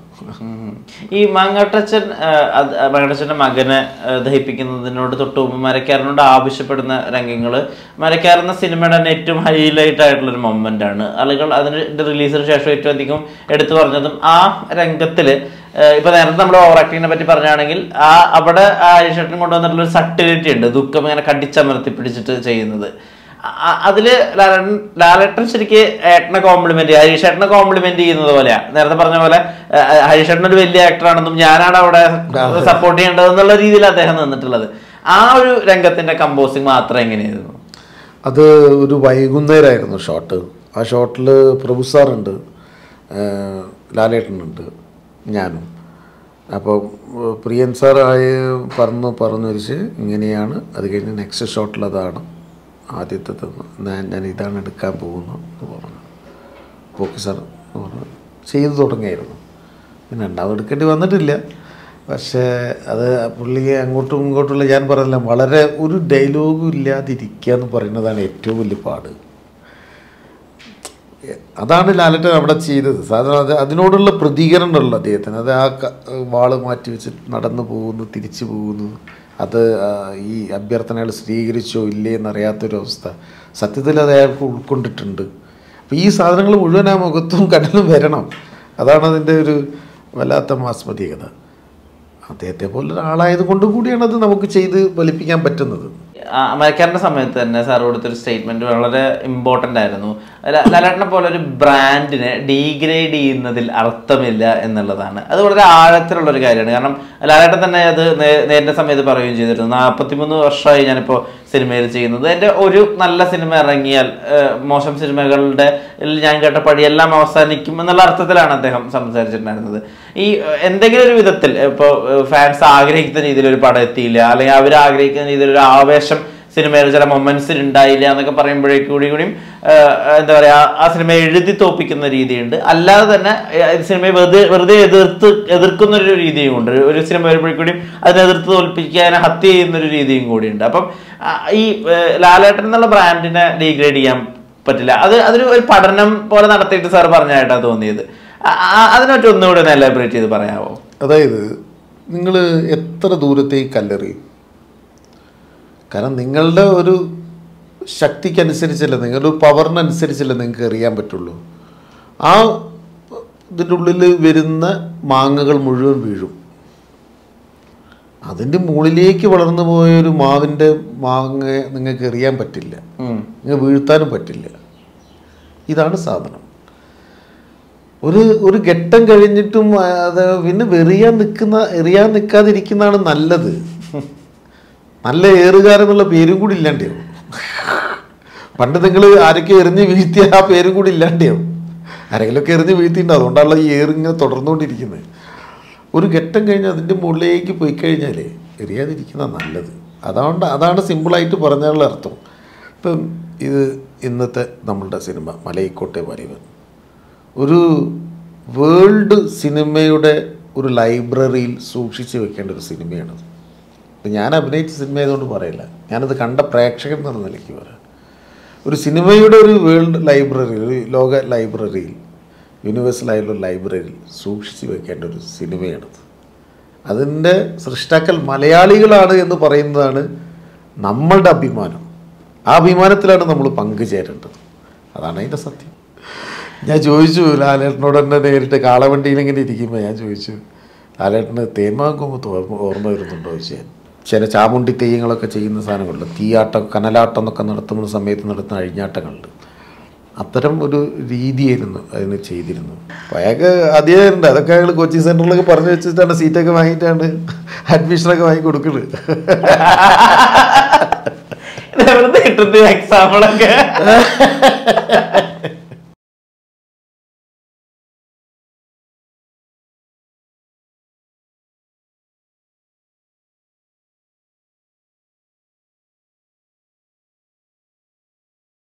ഈ മാങ്ങാട്ടച്ചൻ മാങ്ങാട്ടച്ചൻ്റെ മകനെ ദഹിപ്പിക്കുന്നതിനോട് തൊട്ട് മുമ്പ് മരക്കാരനോട് ആവശ്യപ്പെടുന്ന രംഗങ്ങൾ, മരക്കാരൻ എന്ന സിനിമയുടെ തന്നെ ഏറ്റവും ഹൈലൈറ്റ് ആയിട്ടുള്ളൊരു മൊമെൻ്റ് ആണ്. ആളുകൾ അതിൻ്റെ റിലീസിന് ശേഷം ഏറ്റവും അധികം എടുത്തു പറഞ്ഞതും ആ രംഗത്തിൽ ഇപ്പൊ നേരത്തെ നമ്മൾ ഓവർ ആക്ടിങ്ങിനെ പറ്റി പറഞ്ഞാണെങ്കിൽ ആ അവിടെ ആ ഹരീഷേട്ടൻ കൊണ്ടുവന്നിട്ടുള്ള ഒരു സട്ടിലിറ്റി ഉണ്ട്, ദുഃഖം ഇങ്ങനെ കടിച്ചമർത്തി പിടിച്ചിട്ട് ചെയ്യുന്നത്. അതില് ലാലേട്ടൻ ലാലേട്ടൻ ശരിക്ക് ഏട്ടനെ കോംപ്ലിമെന്റ് ഹരീഷേട്ടനെ കോംപ്ലിമെന്റ് ചെയ്യുന്നത് പോലെയാ. നേരത്തെ പറഞ്ഞ പോലെ ഹരീഷേട്ടൻ ഒരു വലിയ ആക്ടറാണെന്നും ഞാനാണ് അവിടെ സപ്പോർട്ട് ചെയ്യേണ്ടത് എന്നുള്ള രീതിയിൽ അദ്ദേഹം നിന്നിട്ടുള്ളത്. ആ ഒരു രംഗത്തിന്റെ കമ്പോസിങ് മാത്രം എങ്ങനെയായിരുന്നു? അത് ഒരു വൈകുന്നേരമായിരുന്നു ഷോട്ട്. ആ ഷോട്ടിൽ പ്രഭു സാറുണ്ട്, ലാലേട്ടനുണ്ട്, ഞാനും. അപ്പോൾ പ്രിയൻ സാറായി പറഞ്ഞു പറഞ്ഞു വെച്ച് ഇങ്ങനെയാണ്, അത് കഴിഞ്ഞ് നെക്സ്റ്റ് ഷോട്ടിൽ അതാണ് ആദ്യത്തെ ഞാൻ ഞാൻ ഇതാണ് എടുക്കാൻ പോകുന്നത് എന്ന് പറഞ്ഞു. ഓക്കെ സാർ എന്ന് പറഞ്ഞു. ചെയ്തു തുടങ്ങിയായിരുന്നു. പിന്നെ രണ്ടാമത് എടുക്കേണ്ടി വന്നിട്ടില്ല. പക്ഷേ അത് പുള്ളിയെ അങ്ങോട്ടും ഇങ്ങോട്ടുള്ള ഞാൻ പറഞ്ഞില്ല, വളരെ ഒരു ഡയലോഗും ഇല്ലാതിരിക്കുക എന്ന് പറയുന്നതാണ് ഏറ്റവും വലിയ പാട്. അതാണ് ലാലേട്ടൻ അവിടെ ചെയ്തത്. സാധാരണ അത് അതിനോടുള്ള പ്രതികരണമുള്ള അദ്ദേഹത്തിന്. അത് ആ വാള് മാറ്റി വെച്ച് നടന്നു പോകുന്നു, തിരിച്ചു പോകുന്നു, അത് ഈ അഭ്യർത്ഥനകൾ സ്വീകരിച്ചോ ഇല്ലേ എന്നറിയാത്തൊരവസ്ഥ. സത്യത്തിൽ അത് അയാൾക്ക് ഉൾക്കൊണ്ടിട്ടുണ്ട്. അപ്പോൾ ഈ സാധനങ്ങൾ മുഴുവൻ ആ മുഖത്തും കണ്ണിലും വരണം. അതാണ് അതിൻ്റെ ഒരു വല്ലാത്ത മാസ്മതികത. അദ്ദേഹത്തെ പോലെ ഒരാളായത് കൊണ്ടും കൂടിയാണ് അത് നമുക്ക് ചെയ്ത് ഫലിപ്പിക്കാൻ പറ്റുന്നത്. മരക്കാരൻ്റെ സമയത്ത് തന്നെ സാർ കൊടുത്തൊരു സ്റ്റേറ്റ്മെൻറ്റ് വളരെ ഇമ്പോർട്ടൻ്റ് ആയിരുന്നു. ലാലേട്ടനെ പോലെ ഒരു ബ്രാൻഡിനെ ഡീഗ്രേഡ് ചെയ്യുന്നതിൽ അർത്ഥമില്ല എന്നുള്ളതാണ്. അത് വളരെ ആഴത്തിലുള്ളൊരു കാര്യമാണ്. കാരണം ലാലേട്ടൻ തന്നെ അത് നേരിൻ്റെ സമയത്ത് പറയുകയും ചെയ്തിരുന്നു. നാൽപ്പത്തിമൂന്ന് വർഷമായി ഞാനിപ്പോൾ സിനിമയിൽ ചെയ്യുന്നത്. എൻ്റെ ഒരു നല്ല സിനിമ ഇറങ്ങിയാൽ മോശം സിനിമകളുടെ ഞാൻ കേട്ട പടിയെല്ലാം അവസാനിക്കും എന്നുള്ള അർത്ഥത്തിലാണ് അദ്ദേഹം സംസാരിച്ചിട്ടുണ്ടായിരുന്നത്. ഈ എന്തെങ്കിലും ഒരു വിധത്തിൽ ഇപ്പോൾ ഫാൻസ് ആഗ്രഹിക്കുന്ന രീതിയിൽ ഒരു പടം എത്തിയില്ല, അല്ലെങ്കിൽ അവർ ആഗ്രഹിക്കുന്ന രീതിയിലൊരു ആവേശം സിനിമയിൽ ചില മൊമെന്റ്സിൽ ഉണ്ടായില്ല എന്നൊക്കെ പറയുമ്പോഴേക്കും കൂടി കൂടിയും എന്താ പറയുക, ആ സിനിമ എഴുതി തോപ്പിക്കുന്ന രീതിയുണ്ട്. അല്ലാതെ തന്നെ സിനിമയെ വെറുതെ വെറുതെ എതിർത്ത് എതിർക്കുന്നൊരു രീതിയും ഉണ്ട്. ഒരു സിനിമ വരുമ്പോഴേക്കൂടിയും അതിനെ എതിർത്ത് തോൽപ്പിക്കാൻ ഹത്യ ചെയ്യുന്നൊരു രീതിയും കൂടിയുണ്ട്. അപ്പം ഈ ലാലേട്ടൻ എന്നുള്ള ബ്രാൻഡിനെ ഡീഗ്രേഡ് ചെയ്യാൻ പറ്റില്ല. അത് അതൊരു ഒരു പഠനം പോലെ നടത്തിയിട്ട് സാർ പറഞ്ഞായിട്ടാണ് തോന്നിയത്. അതിനൊക്കെ ഒന്നുകൂടെ ഒന്ന് എലാബറേറ്റ് ചെയ്ത് പറയാമോ? അതായത് നിങ്ങൾ എത്ര ദൂരത്തേക്ക് കല്ലെറിയും? കാരണം നിങ്ങളുടെ ഒരു ശക്തിക്കനുസരിച്ചല്ല, നിങ്ങളുടെ പവറിനനുസരിച്ചല്ല നിങ്ങൾക്ക് എറിയാൻ പറ്റുള്ളൂ. ആ ഇതിൻ്റെ ഉള്ളിൽ വരുന്ന മാങ്ങകൾ മുഴുവൻ വീഴും. അതിൻ്റെ മുകളിലേക്ക് വളർന്നു പോയൊരു മാവിൻ്റെ മാങ്ങ നിങ്ങൾക്ക് എറിയാൻ പറ്റില്ല, നിങ്ങൾ വീഴ്ത്താനും പറ്റില്ല. ഇതാണ് സാധനം. ഒരു ഒരു ഘട്ടം കഴിഞ്ഞിട്ടും അത് പിന്നെ വെറിയാൻ നിൽക്കുന്ന എറിയാൻ നിൽക്കാതിരിക്കുന്നതാണ് നല്ലത്. നല്ല ഏറുകാരെന്നുള്ള പേരും കൂടി ഇല്ലാണ്ടാവും. പണ്ട് നിങ്ങൾ ആരൊക്കെ എറിഞ്ഞ് വീഴ്ത്തിയ ആ പേരും കൂടി ഇല്ലാണ്ടാവും. ആരെങ്കിലുമൊക്കെ എറിഞ്ഞ് വീഴ്ത്തിയിട്ടുണ്ടാവും. അതുകൊണ്ടാണല്ലോ ഈ ഏറിങ്ങനെ തുടർന്നുകൊണ്ടിരിക്കുന്നത്. ഒരു ഘട്ടം കഴിഞ്ഞ് അതിൻ്റെ മുകളിലേക്ക് പോയി കഴിഞ്ഞാൽ എറിയാതിരിക്കുന്ന നല്ലത്. അതുകൊണ്ട് അതാണ് സിമ്പിളായിട്ട് പറഞ്ഞാലുള്ള അർത്ഥം. ഇപ്പം ഇത് ഇന്നത്തെ നമ്മളുടെ സിനിമ മലൈക്കോട്ടെ വാലിബൻ ഒരു വേൾഡ് സിനിമയുടെ ഒരു ലൈബ്രറിയിൽ സൂക്ഷിച്ച് വെക്കേണ്ട ഒരു സിനിമയാണത്. ഞാൻ അഭിനയിച്ച സിനിമ ആയതുകൊണ്ട് പറയില്ല, ഞാനത് കണ്ട പ്രേക്ഷകൻ എന്നുള്ള നിലയ്ക്ക് പറയാം. ഒരു സിനിമയുടെ ഒരു വേൾഡ് ലൈബ്രറി, ഒരു ലോക ലൈബ്രറിയിൽ, യൂണിവേഴ്സലായുള്ള ലൈബ്രറിയിൽ സൂക്ഷിച്ച് വെക്കേണ്ട ഒരു സിനിമയാണത്. അതിൻ്റെ സൃഷ്ടാക്കൾ മലയാളികളാണ് എന്ന് പറയുന്നതാണ് നമ്മളുടെ അഭിമാനം. ആ അഭിമാനത്തിലാണ് നമ്മൾ പങ്കുചേരേണ്ടത്. അതാണ് അതിൻ്റെ സത്യം. ഞാൻ ചോദിച്ചു ലാലേട്ടനോട് തന്നെ നേരിട്ട് കാളവണ്ടിയിൽ ഇങ്ങനെ ഇരിക്കുമ്പോൾ ഞാൻ ചോദിച്ചു, ലാലേട്ടന് തേന്മാങ്കുമ്പത്ത് ഓർമ്മ ഓർമ്മ വരുന്നുണ്ടോ ചോദിച്ചാൽ. ചില ചാമുണ്ടി തെയ്യങ്ങളൊക്കെ ചെയ്യുന്ന സാധനങ്ങളുണ്ട്, തീയാട്ടം കനലാട്ടം എന്നൊക്കെ നടത്തുന്ന സമയത്ത് നടത്തുന്ന അഴിഞ്ഞാട്ടങ്ങളുണ്ട്. അത്തരം ഒരു രീതിയായിരുന്നു അതിന് ചെയ്തിരുന്നു. അപ്പോൾ അയാൾക്ക് അധികമുണ്ട്. അതൊക്കെ അയാൾ കോച്ചിങ് സെൻറ്ററിലൊക്കെ പറഞ്ഞു വെച്ചിട്ടാണ് സീറ്റൊക്കെ വാങ്ങിയിട്ടാണ് അഡ്മിഷനൊക്കെ വാങ്ങി കൊടുക്കുന്നത്. എക്സാമ്പിളൊക്കെ